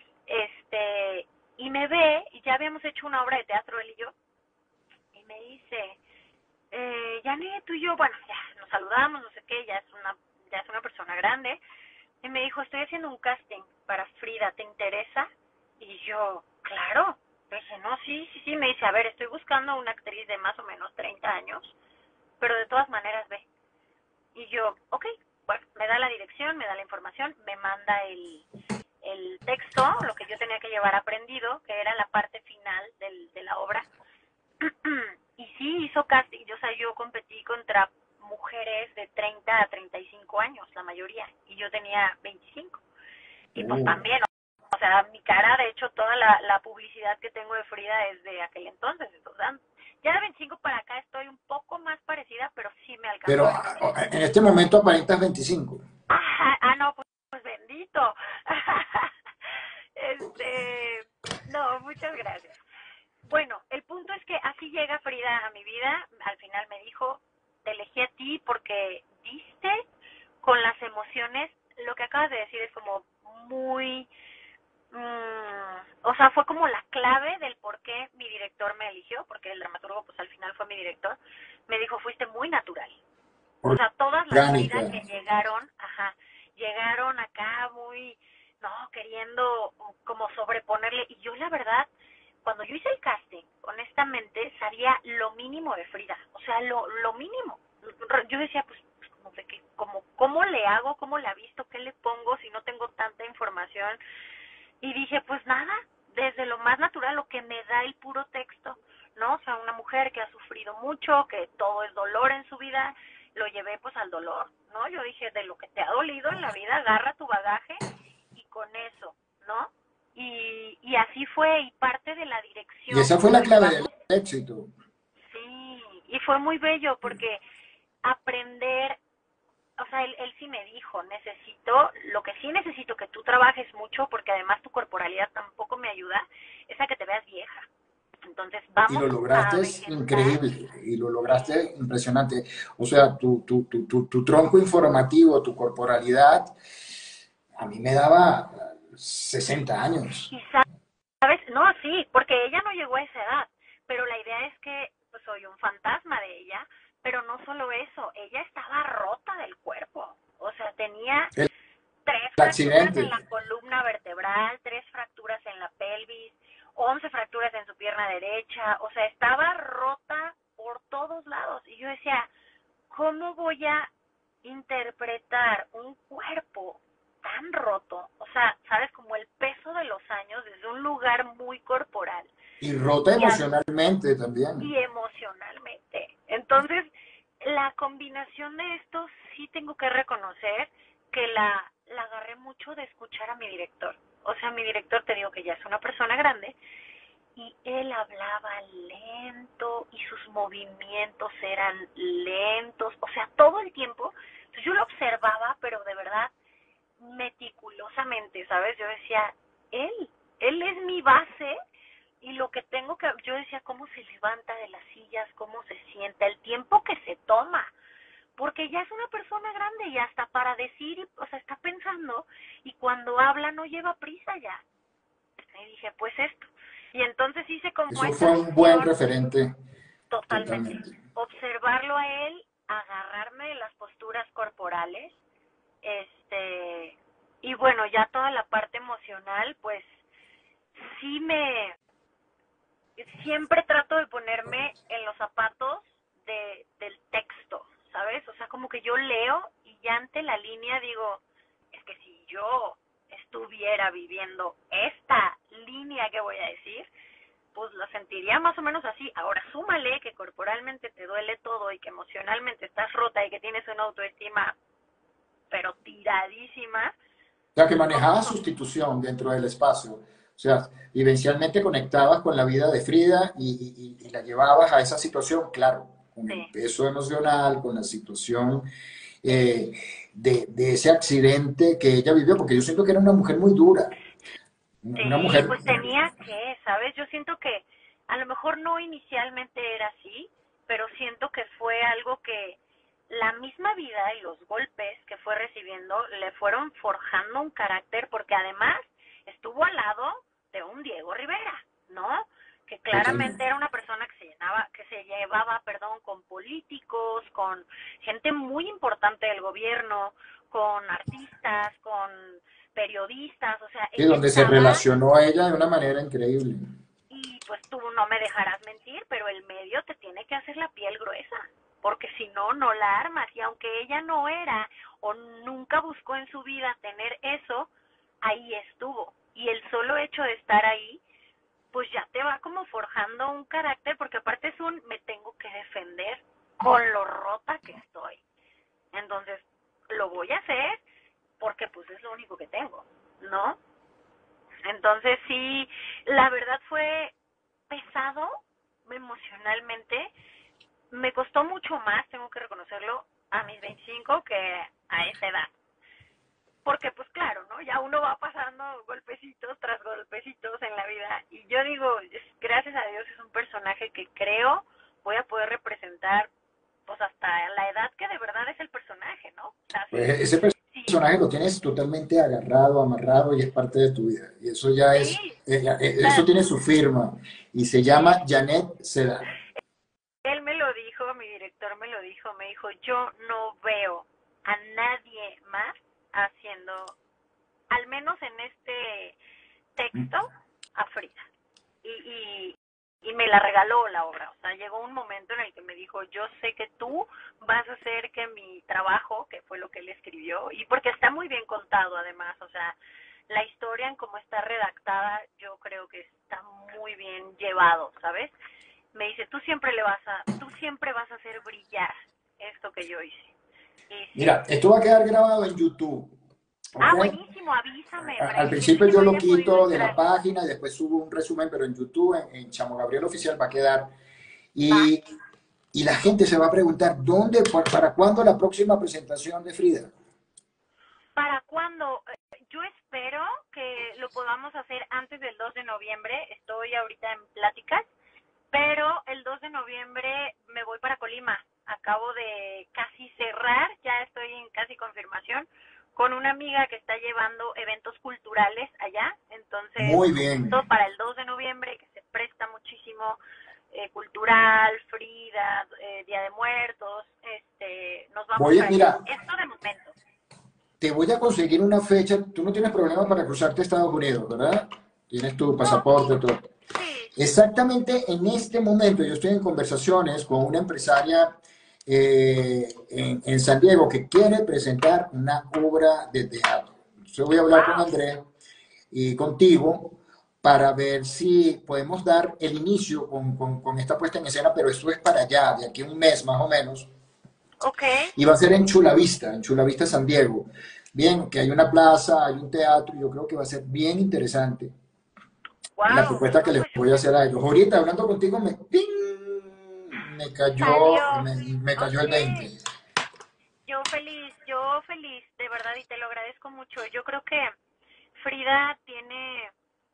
este, y me ve, y ya habíamos hecho una obra de teatro él y yo, y me dice, eh, Janet, tú y yo, bueno, ya nos saludamos, no sé qué, ya es una, ya es una persona grande, y me dijo, estoy haciendo un casting para Frida, ¿te interesa? Y yo, claro. Le dije, no, sí, sí, sí. Me dice, a ver, estoy buscando una actriz de más o menos treinta años, pero de todas maneras ve. Y yo, ok, bueno, me da la dirección, me da la información, me manda el, el texto, lo que yo tenía que llevar aprendido, que era la parte final del, de la obra. Y sí, hizo casting. Yo, o sea, yo competí contra mujeres de treinta a treinta y cinco años, la mayoría, y yo tenía veinticinco. Y pues Uh, también, o sea, mi cara, de hecho, toda la, la publicidad que tengo de Frida es de aquel entonces. Entonces, ya de veinticinco para acá estoy un poco más parecida, pero sí me alcanzó pero a ah, reconocer. en este momento aparentas veinticinco. Ah, ah no, pues, pues bendito. este, no, muchas gracias. Bueno, el punto es que así llega Frida a mi vida. Al final me dijo, te elegí a ti porque diste con las emociones. Lo que acabas de decir es como muy, mmm, o sea, fue como la clave del por qué mi director me eligió, porque el dramaturgo pues al final fue mi director. Me dijo, fuiste muy natural. O sea, todas las Orgánica. Frida que llegaron, ajá, llegaron acá muy, no, queriendo como sobreponerle. Y yo la verdad, cuando yo hice el casting, honestamente, sabía lo mínimo de Frida. O sea, lo, lo mínimo. Yo decía, pues, pues como de que, como, ¿cómo le hago? ¿Cómo la visto? ¿Qué le pongo si no tengo tanta información? Y dije, pues nada, desde lo más natural, lo que me da el puro texto, ¿no? O sea, una mujer que ha sufrido mucho, que todo es dolor en su vida, lo llevé pues al dolor, ¿no? Yo dije, de lo que te ha dolido en la vida, agarra tu bagaje y con eso, ¿no? Y, y así fue, y parte de la Y dirección, esa fue como la lo clave del llevamos, éxito. sí, y fue muy bello porque aprender, o sea, él, él sí me dijo, necesito, lo que sí necesito que tú trabajes mucho, porque además tu corporalidad tampoco me ayuda, es a que te veas vieja. Entonces, Y vamos lo a lograste es avejentar, increíble, y lo sí, lograste impresionante. O sea, tu, tu, tu, tu, tu tronco informativo, tu corporalidad, a mí me daba sesenta años. y sabes, no, sí, porque ella no llegó a esa edad, pero la idea es que pues, soy un fantasma de ella, pero no solo eso, ella estaba rota del cuerpo, o sea, tenía El tres fracturas en accidente. la columna vertebral, tres fracturas en la pelvis, once fracturas en su pierna derecha, o sea, estaba rota por todos lados. Y yo decía, ¿cómo voy a interpretar un cuerpo tan roto? O sea, sabes, como el peso de los años desde un lugar muy corporal Y rota y, a, emocionalmente también. y emocionalmente. Entonces, la combinación de esto sí tengo que reconocer que la, la agarré mucho de escuchar a mi director. O sea, mi director, te digo que ya es una persona grande, y él hablaba lento y sus movimientos eran lentos, o sea, todo el tiempo. Entonces yo lo observaba, pero de verdad meticulosamente, ¿sabes? Yo decía, él, él es mi base, y lo que tengo que, yo decía, cómo se levanta de las sillas, cómo se sienta, el tiempo que se toma, porque ya es una persona grande y hasta para decir, o sea, está pensando, y cuando habla no lleva prisa ya. Y dije, pues esto. Y entonces hice como Eso esa fue un buen acción referente, totalmente. totalmente. Observarlo a él, agarrarme de las posturas corporales, este, y bueno, ya toda la parte emocional, pues sí me, siempre trato de ponerme en los zapatos de, del texto, ¿sabes? O sea, como que yo leo y ya ante la línea digo, es que si yo estuviera viviendo esta línea que voy a decir, pues lo sentiría más o menos así. Ahora, súmale que corporalmente te duele todo y que emocionalmente estás rota y que tienes una autoestima, pero tiradísima. O sea, que ¿Cómo manejabas son? sustitución dentro del espacio. O sea, vivencialmente conectabas con la vida de Frida y, y- y la llevabas a esa situación, claro, con el Sí, peso emocional, con la situación eh, de, de ese accidente que ella vivió, porque yo siento que era una mujer muy dura, una una sí, mujer. pues tenía que, ¿sabes? Yo siento que a lo mejor no inicialmente era así, pero siento que fue algo que la misma vida y los golpes que fue recibiendo le fueron forjando un carácter, porque además estuvo al lado de un Diego Rivera, ¿no? Que claramente Totalmente. era una persona que se llenaba, que se llevaba, perdón, con políticos, con gente muy importante del gobierno, con artistas, con periodistas, o sea, Sí, ella donde se estaba relacionó a ella de una manera increíble. y pues tú no me dejarás mentir, pero el medio te tiene que hacer la piel gruesa, porque si no, no la armas. Y aunque ella no era o nunca buscó en su vida tener eso, ahí estuvo. Y el solo hecho de estar ahí, pues ya te va como forjando un carácter, porque aparte es un me tengo que defender con lo rota que estoy. Entonces, lo voy a hacer porque pues es lo único que tengo, ¿no? Entonces sí, la verdad fue pesado emocionalmente. Me costó mucho más, tengo que reconocerlo, a mis veinticinco que a esa edad. Porque pues claro, ¿no? Ya uno va pasando golpecitos tras golpecitos en la vida. Y yo digo, gracias a Dios es un personaje que creo voy a poder representar pues hasta la edad que de verdad es el personaje, ¿no? O sea, Pues sí, ese sí, personaje lo tienes totalmente agarrado, amarrado y es parte de tu vida. Y eso ya es, sí, eh, eh, o eso sea, tiene su firma y se llama sí. Janet Sedano. Él me lo dijo, mi director me lo dijo, me dijo, yo no veo a nadie más haciendo, al menos en este texto, a Frida. Y, y, y me la regaló la obra. O sea, llegó un momento en el que me dijo, yo sé que tú vas a hacer que mi trabajo, que fue lo que él escribió, y porque está muy bien contado además, o sea, la historia en cómo está redactada, yo creo que está muy bien llevado, ¿sabes? Me dice, tú siempre le vas a, tú siempre vas a hacer brillar esto que yo hice. Y sí. Mira, esto va a quedar grabado en YouTube, ¿ok? Ah, buenísimo, avísame A- para Al el día que principio yo yo lo haya podido quito de la entrar. página y después subo un resumen, pero en YouTube, en, en Chamo Gabriel Oficial, va a quedar. Va. Y, y la gente se va a preguntar, ¿dónde, pa- para cuándo la próxima presentación de Frida? ¿Para cuándo? Eh, Yo espero que lo podamos hacer antes del dos de noviembre. Estoy ahorita en pláticas, pero el dos de noviembre me voy para Colima. Acabo de casi cerrar, ya estoy en casi confirmación, con una amiga que está llevando eventos culturales allá. Entonces, Muy justo bien. para el dos de noviembre, que se presta muchísimo, eh, cultural, Frida, eh, Día de Muertos, este, nos vamos Voy a, para allá. mira, Esto de momento. te voy a conseguir una fecha. Tú no tienes problema para cruzarte a Estados Unidos, ¿verdad? Tienes tu No, pasaporte, todo. sí, Exactamente en este momento yo estoy en conversaciones con una empresaria eh, en, en San Diego que quiere presentar una obra de teatro. Yo voy a hablar con wow, Andrés y contigo para ver si podemos dar el inicio con, con, con esta puesta en escena, pero esto es para allá, de aquí a un mes más o menos, ok, y va a ser en Chula Vista, en Chula Vista, San Diego. Bien, que hay una plaza, hay un teatro, y yo creo que va a ser bien interesante la wow, propuesta que no, les pues voy a hacer a ellos. Ahorita hablando contigo me, ¡ping! me cayó, salió, me, me cayó el ok, veinte. yo feliz, yo feliz, de verdad, y te lo agradezco mucho. Yo creo que Frida tiene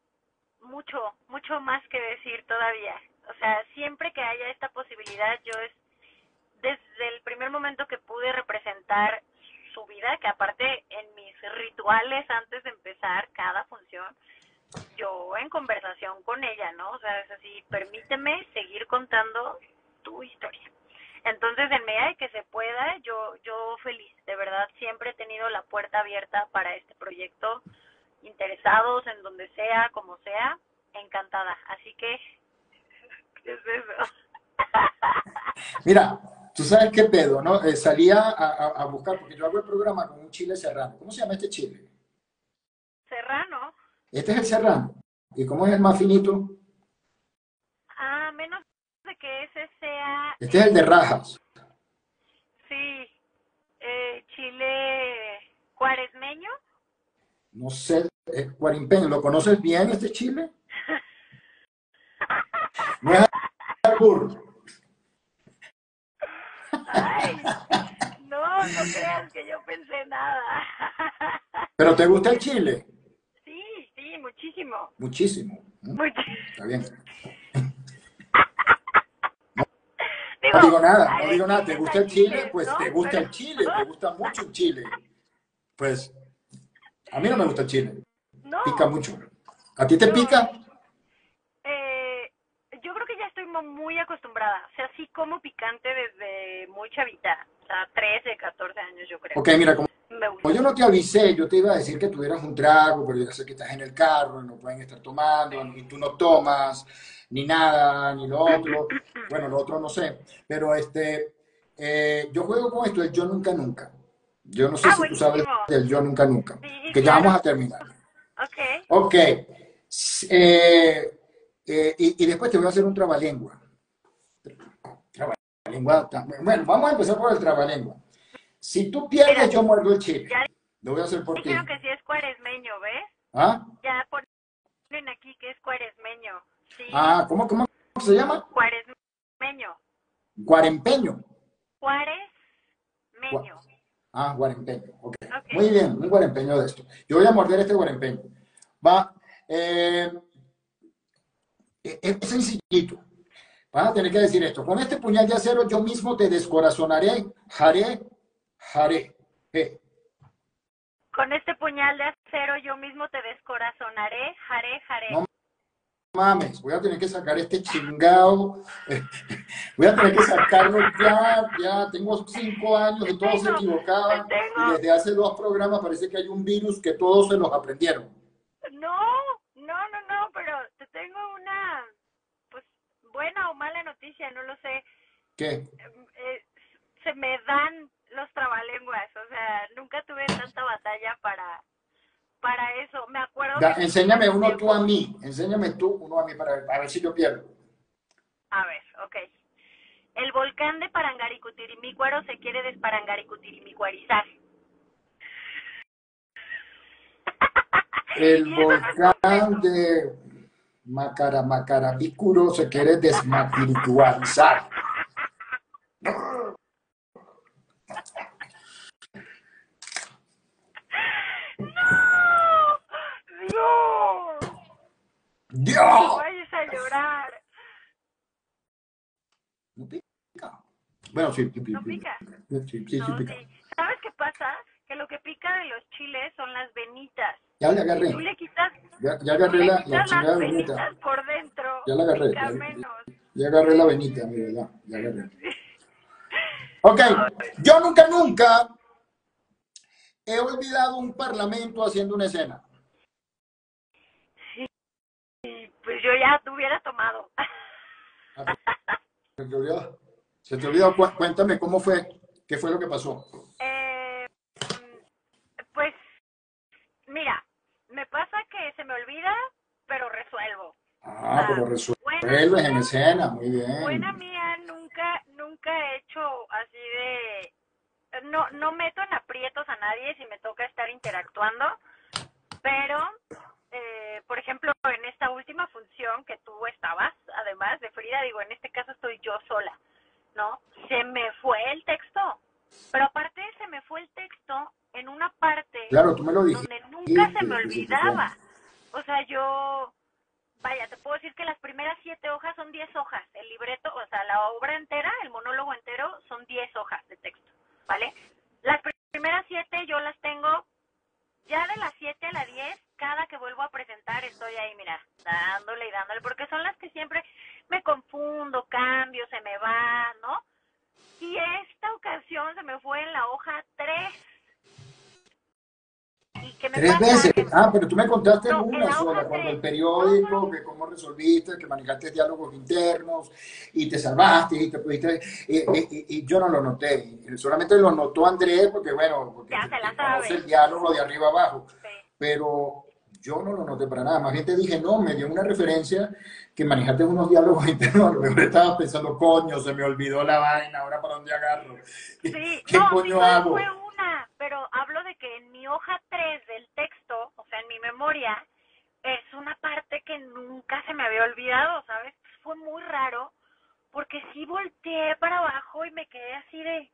mucho, mucho más que decir todavía. O sea, siempre que haya esta posibilidad, yo es desde el primer momento que pude representar su vida, que aparte en mis rituales antes de empezar cada función, yo en conversación con ella, ¿no? O sea, es así, permíteme seguir contando tu historia. Entonces, en medida de que se pueda, yo, yo feliz, de verdad, siempre he tenido la puerta abierta para este proyecto, interesados en donde sea, como sea, encantada. Así que, ¿qué es eso? Mira, tú sabes qué pedo, ¿no? Eh, salía a, a, a buscar, porque yo hago el programa con un chile serrano. ¿Cómo se llama este chile? Serrano. Este es el serrano. ¿Y cómo es el más finito? Ah, menos de que ese sea, Este es el de eh, rajas. sí, eh, chile cuaresmeño. No sé, eh, guarimpeño. ¿Lo conoces bien este chile? No es albur. Ay, no, no creas que yo pensé nada. ¿Pero te gusta el chile? Sí, sí, muchísimo. Muchísimo. ¿Mm? Muchísimo. Está bien. Digo, No digo nada, hay no de digo nada. ¿Te chiles gusta a el chile? chiles, Pues ¿no? te gusta Pero, el chile, te gusta mucho el chile. Pues a mí no me gusta el chile. Pica no, mucho. ¿A ti te no, pica? eh, yo creo que ya estoy mo- muy acostumbrada. O sea, sí como picante desde muy chavita. O sea, trece, catorce años, yo creo. Ok, mira, como Me Como gusta. yo no te avisé, yo te iba a decir que tuvieras un trago, pero yo sé que estás en el carro y no pueden estar tomando, y tú no tomas, ni nada, ni lo otro. Bueno, lo otro no sé. Pero este, eh, yo juego con esto, el yo nunca nunca. Yo no sé Ah, si tú sabes buenísimo. del yo nunca nunca. Sí, Que ya vamos claro. a terminar. Ok. Ok. S- eh, eh, y, y después te voy a hacer un trabalengua. Trabalengua. ta- Bueno, vamos a empezar por el trabalengua. Si tú pierdes, Mira, yo muerdo el chile. ya Lo voy a hacer por dijeron ti. que sí es cuaresmeño, ¿ves? ¿Ah? Ya ponen aquí que es cuaresmeño. Sí, Ah, ¿cómo, cómo se llama? cuaresmeño. Guarempeño. Gua- Cuaresmeño. Ah, guarempeño. Ok. Ok. Muy bien, un guarempeño de esto. Yo voy a morder este guarempeño. Va. eh, es es sencillito. Vas a tener que decir esto. Con este puñal de acero yo mismo te descorazonaré. Jaré, jaré. Eh, Con este puñal de acero yo mismo te descorazonaré, jaré, No jaré. mames, voy a tener que sacar este chingado. eh, Voy a tener que sacarlo ya, ya. Tengo cinco años Te y todos se tengo, te equivocaban. Y tengo. desde hace dos programas parece que hay un virus que todos se los aprendieron. No, no, no, no, pero te tengo una, pues, buena o mala noticia, no lo sé. ¿Qué? Eh, se me dan los trabalenguas, o sea, nunca tuve tanta batalla para para eso. Me acuerdo Da- que mis enséñame primeros uno tú a tiempos, mí. Enséñame tú uno a mí para ver, a ver si yo pierdo. a ver, ok. El volcán de Parangaricutirimícuaro se quiere desparangaricutirimícuarizar. El Y eso no es completo. volcán de Macaramacarabícuro se quiere desmatiritualizar. ¡No! ¡Dios! No ¡Dios! vayas a llorar. No pica. Bueno, sí, sí, sí, No pica. sí, sí, sí, sí No, pica. sí. ¿Sabes qué pasa? Que lo que pica de los chiles son las venitas. Ya le Si agarré. tú le quitas, Ya, ya si tú agarré le la, la quitas las chingada venita. venitas por dentro, Ya la agarré. pica Ya, menos. ya agarré la Sí, venita, mira, ya, ya agarré. sí, sí. Ok, Ay, yo nunca, nunca he olvidado un parlamento haciendo una escena. sí, pues yo ya te hubiera tomado. Ah, Se te olvidó. Se te olvidó. Cu- Cuéntame cómo fue, qué fue lo que pasó. eh, pues, mira, me pasa que se me olvida, pero resuelvo. O Ah, sea, pero buena resuelves en mía, escena, muy buena bien. mía, nunca, nunca he hecho así de, no, no meto en aprietos a nadie si me toca estar interactuando, pero, eh, por ejemplo, en esta última función que tú estabas, además de Frida, digo, en este caso estoy yo sola, ¿no? Se me fue el texto, pero aparte se me fue el texto en una parte Claro, tú me lo dijiste, donde nunca se me que se te fue. olvidaba. O sea, yo, vaya, te puedo decir que las primeras siete hojas son diez hojas. El libreto, o sea, la obra entera, el monólogo entero, son diez hojas de texto, ¿vale? Las primeras siete yo las tengo, ya de las siete a la diez, cada que vuelvo a presentar, estoy ahí, mira, dándole y dándole, porque son las que siempre me confundo, cambio, se me va, ¿no? Y esta ocasión se me fue en la hoja tres. ¿Y qué me Tres pasa? veces. Que, Ah, pero tú me contaste no, en una la sola, hoja cuando el tres. No, periódico, solo... que cómo resolviste, que manejaste diálogos internos y te salvaste y te pudiste. Y, y- y yo no lo noté. Solamente lo notó Andrés porque, bueno, porque Ya te, se la te conoce sabe. el diálogo de arriba abajo. Sí. Pero yo no lo noté para nada. Más bien te dije, no, me dio una referencia que manejaste unos diálogos internos. A lo mejor estabas pensando, coño, se me olvidó la vaina, ahora para dónde agarro. Sí, ¿Qué no, sí coño solo fue hago? una, pero hablo de que en mi hoja tres del texto, o sea, en mi memoria, es una parte que nunca se me había olvidado, ¿sabes? Fue muy raro, porque sí volteé para abajo y me quedé así de...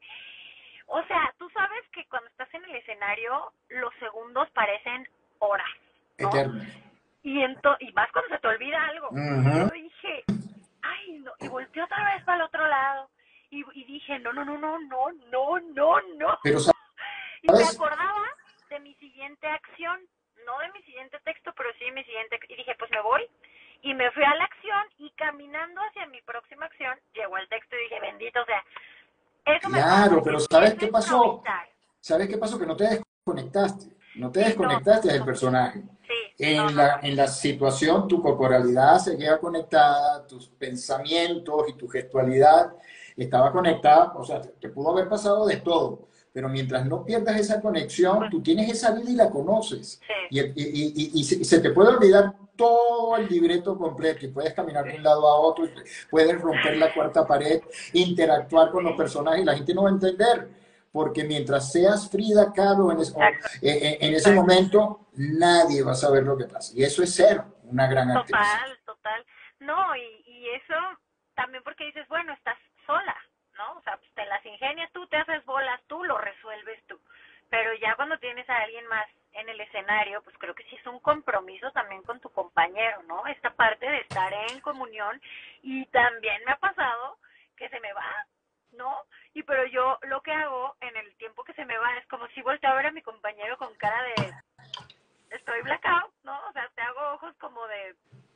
O sea, tú sabes que cuando estás en el escenario, los segundos parecen horas, ¿no? Eterno. Y, ento y más cuando se te olvida algo. Y Ujú. yo dije, ay, no, y volteé otra vez para el otro lado. Y, y dije, no, no, no, no, no, no, no, no. Pero, Y me ¿sabes? acordaba de mi siguiente acción, no de mi siguiente texto, pero sí de mi siguiente. Y dije, pues me voy. Y me fui a la acción y caminando hacia mi próxima acción, llegó el texto y dije, bendito, o sea, eso me pasa, Claro, que pero ¿sabes empiezo a qué pasó? improvisar. ¿Sabes qué pasó? Que no te desconectaste, no te Sí, no, desconectaste del no, personaje. sí, no, En no, la, no. en la situación, tu corporalidad seguía conectada, tus pensamientos y tu gestualidad estaba conectada, o sea, te, te pudo haber pasado de todo, pero mientras no pierdas esa conexión, Pues tú tienes esa vida y la conoces. sí, Y, y- y- y- y se, se te puede olvidar todo el libreto completo y puedes caminar de un lado a otro, y puedes romper la cuarta pared, interactuar con los personajes y la gente no va a entender porque mientras seas Frida Kahlo en, es- o, exacto, eh, eh, en ese exacto. momento, nadie va a saber lo que pasa. Y eso es ser una gran actriz. Total, total. No, y, y eso también porque dices, bueno, estás sola, ¿no? O sea, pues te las ingenias tú, te haces bolas tú, lo resuelves tú. Pero ya cuando tienes a alguien más en el escenario, pues creo que sí es un compromiso también con tu compañero, ¿no? Esta parte de estar en comunión. Y también me ha pasado que se me va, ¿no? Y pero yo lo que hago en el tiempo que se me va es como si volteo a ver a mi compañero con cara de estoy blackout, ¿no? O sea, te hago ojos como de...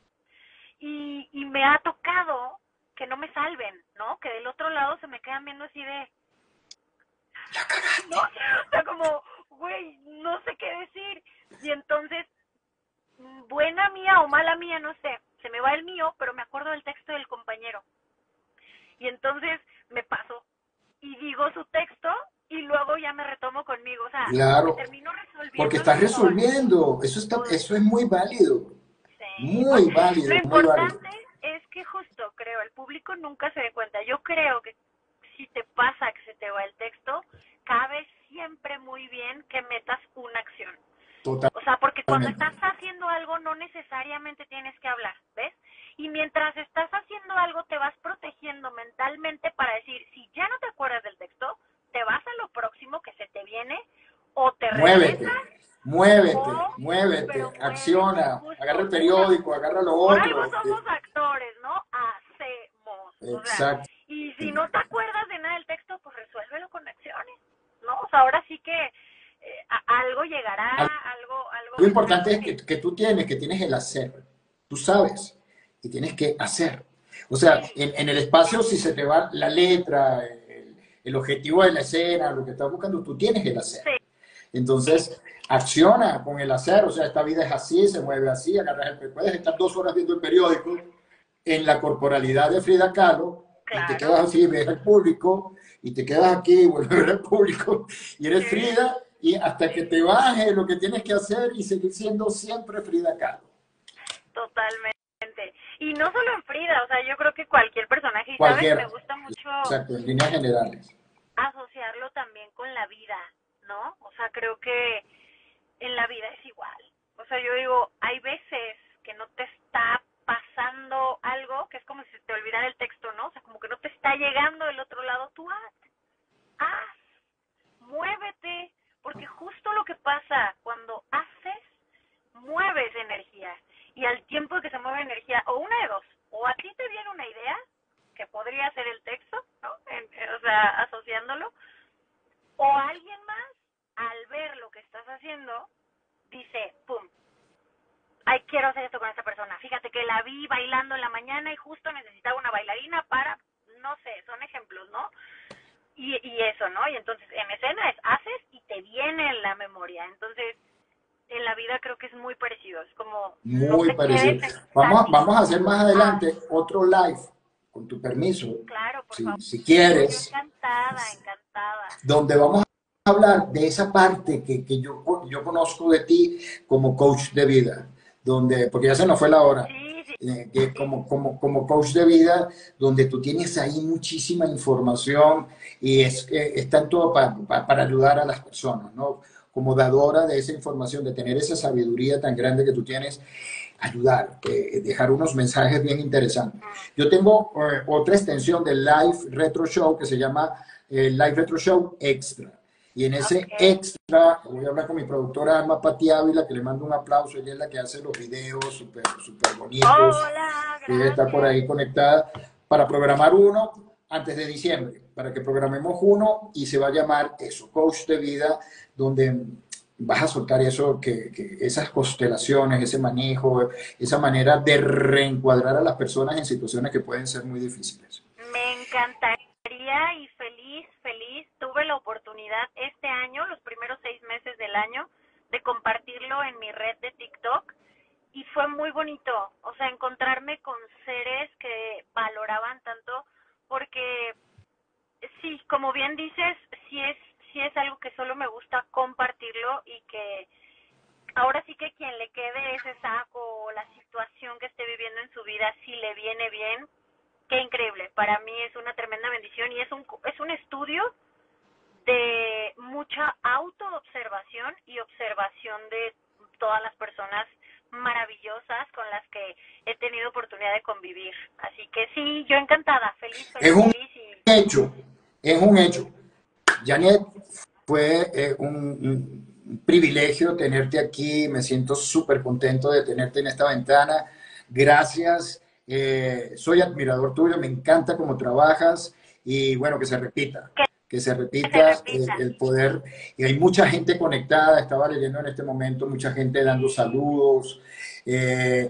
Y, y me ha tocado que no me salven, ¿no? Que del otro lado se me quedan viendo así de... No, o sea, como, güey, no sé qué decir. Y entonces, buena mía o mala mía, no sé, se me va el mío, pero me acuerdo del texto del compañero. Y entonces me paso y digo su texto y luego ya me retomo conmigo. O sea, como que Claro, termino porque resolviéndolo estás sola. resolviendo. Eso, está, eso es muy válido. Sí, pues Muy lo válido, muy válido. importante es que justo, creo, el público nunca se dé cuenta. Yo creo que si te pasa que se te va el texto, cabe siempre muy bien que metas una acción. O sea, porque cuando Totalmente. estás haciendo algo no necesariamente tienes que hablar, ¿ves? Y mientras estás haciendo algo te vas protegiendo mentalmente para decir, si ya no te acuerdas del texto, te vas a lo próximo que se te viene o te Muévete, regresas muévete, o, muévete, pero muévete, acciona, agarra el justo, uno, periódico, agarra lo por algo otro. somos actores, ¿no? Hacemos, o sea, Exacto. y si no te acuerdas de nada del texto, pues resuélvelo con acciones, ¿no? O sea, ahora sí que eh, a- algo llegará, algo, algo Lo vendrá, importante es que, porque que tú tienes, que tienes el hacer. Tú sabes y tienes que hacer. O sea, sí, en, en el espacio, si se te va la letra, el, el objetivo de la escena, lo que estás buscando, tú tienes el hacer. sí, sí, Entonces, acciona con el hacer. O sea, esta vida es así, se mueve así, agarras el, puedes estar dos horas viendo el periódico en la corporalidad de Frida Kahlo y te quedas claro, así, ves al público y te quedas aquí y vuelves a ver al público y eres sí, Frida y hasta que te baje lo que tienes que hacer y seguir siendo siempre Frida Kahlo. totalmente. Y no solo en Frida, o sea, yo creo que cualquier personaje, y sabes, me Cualquiera. gusta mucho Exacto, en líneas generales. asociarlo también con la vida, ¿no? O sea, creo que en la vida es igual. O sea, yo digo, hay veces que no te está pasando algo, que es como si se te olvidara el texto, ¿no? O sea, como que no te está llegando del otro lado, tú haz, haz, muévete, porque justo lo que pasa cuando haces, mueves energía. Y al tiempo de que se mueve energía, o una de dos, o a ti te viene una idea, que podría ser el texto, ¿no? En, en, o sea, asociándolo, o alguien más, al ver lo que estás haciendo, dice, pum, ay, quiero hacer esto con esta persona. Fíjate que la vi bailando en la mañana y justo necesitaba una bailarina para, no sé, son ejemplos, ¿no? Y, y eso, ¿no? Y entonces en escena es haces y te viene en la memoria. Entonces, en la vida creo que es muy parecido. Es como, no Muy te parecido. quedes Vamos, vamos a estático. hacer más adelante otro live, con tu permiso, Claro, por si, favor. si Yo quieres, encantada, encantada. donde vamos a hablar de esa parte que, que yo, yo conozco de ti como coach de vida, donde, porque ya se nos fue la hora, Sí, sí, eh, que sí. como, como, como coach de vida, donde tú tienes ahí muchísima información y es, eh, está en todo para, para, para ayudar a las personas, ¿no? Como dadora de esa información, de tener esa sabiduría tan grande que tú tienes, ayudar, eh, dejar unos mensajes bien interesantes. Yo tengo eh, otra extensión del Live Retro Show que se llama eh, Live Retro Show Extra. Y en ese Okay. extra, voy a hablar con mi productora Alma Pati Ávila, que le mando un aplauso. Ella es la que hace los videos súper super bonitos. Hola, Ella está por gracias. ahí conectada para programar uno antes de diciembre, para que programemos uno y se va a llamar eso, Coach de Vida, donde vas a soltar eso, que, que esas constelaciones, ese manejo, esa manera de reencuadrar a las personas en situaciones que pueden ser muy difíciles. Me encantaría y feliz, feliz. Tuve la oportunidad este año, los primeros seis meses del año, de compartirlo en mi red de TikTok y fue muy bonito. O sea, encontrarme con seres que valoraban tanto porque sí, como bien dices, sí es, sí es algo que solo me gusta compartirlo y que ahora sí que quien le quede ese saco o la situación que esté viviendo en su vida, si le viene bien, qué increíble. Para mí es una tremenda bendición y es un, es un estudio de mucha autoobservación y observación de todas las personas maravillosas con las que he tenido oportunidad de convivir. Así que sí, yo encantada, feliz, Es feliz, un feliz y hecho, es un hecho. Janet, fue eh, un, un, privilegio tenerte aquí, me siento súper contento de tenerte en esta ventana. Gracias, eh, soy admirador tuyo, me encanta cómo trabajas y bueno, que se repita, que que se se repita eh, repita. el poder. Y hay mucha gente conectada, estaba leyendo en este momento, mucha gente dando saludos. Eh,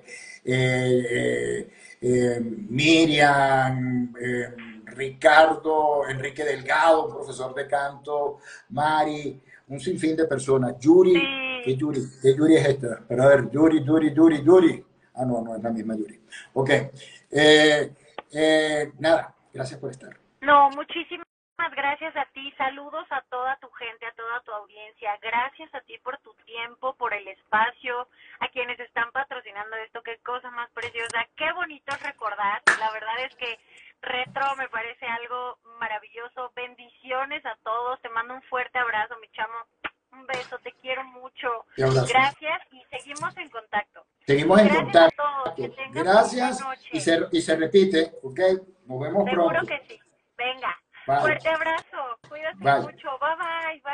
eh, eh, Miriam, eh, Ricardo, Enrique Delgado, profesor de canto, Mari, un sinfín de personas. Yuri, ¿qué Sí, Yuri? ¿Qué Yuri es esta? Pero a ver, Yuri, Yuri, Yuri, Yuri. Ah, no, no es la misma Yuri. Ok. Eh, eh, nada, gracias por estar. no, muchísimas gracias a ti, saludos a toda tu gente, a toda tu audiencia, gracias a ti por tu tiempo, por el espacio, a quienes están patrocinando esto, qué cosa más preciosa, qué bonito es recordar, la verdad es que Retro me parece algo maravilloso, bendiciones a todos, te mando un fuerte abrazo, mi chamo, un beso, te quiero mucho, Te abrazo. gracias y seguimos en contacto. Seguimos en Gracias a contacto. todos, que tengan bonita Gracias y noche, se, y se repite, ¿ok? Nos vemos seguro pronto. que sí, venga. Bye. Fuerte abrazo, cuídate Bye. mucho, bye bye, bye.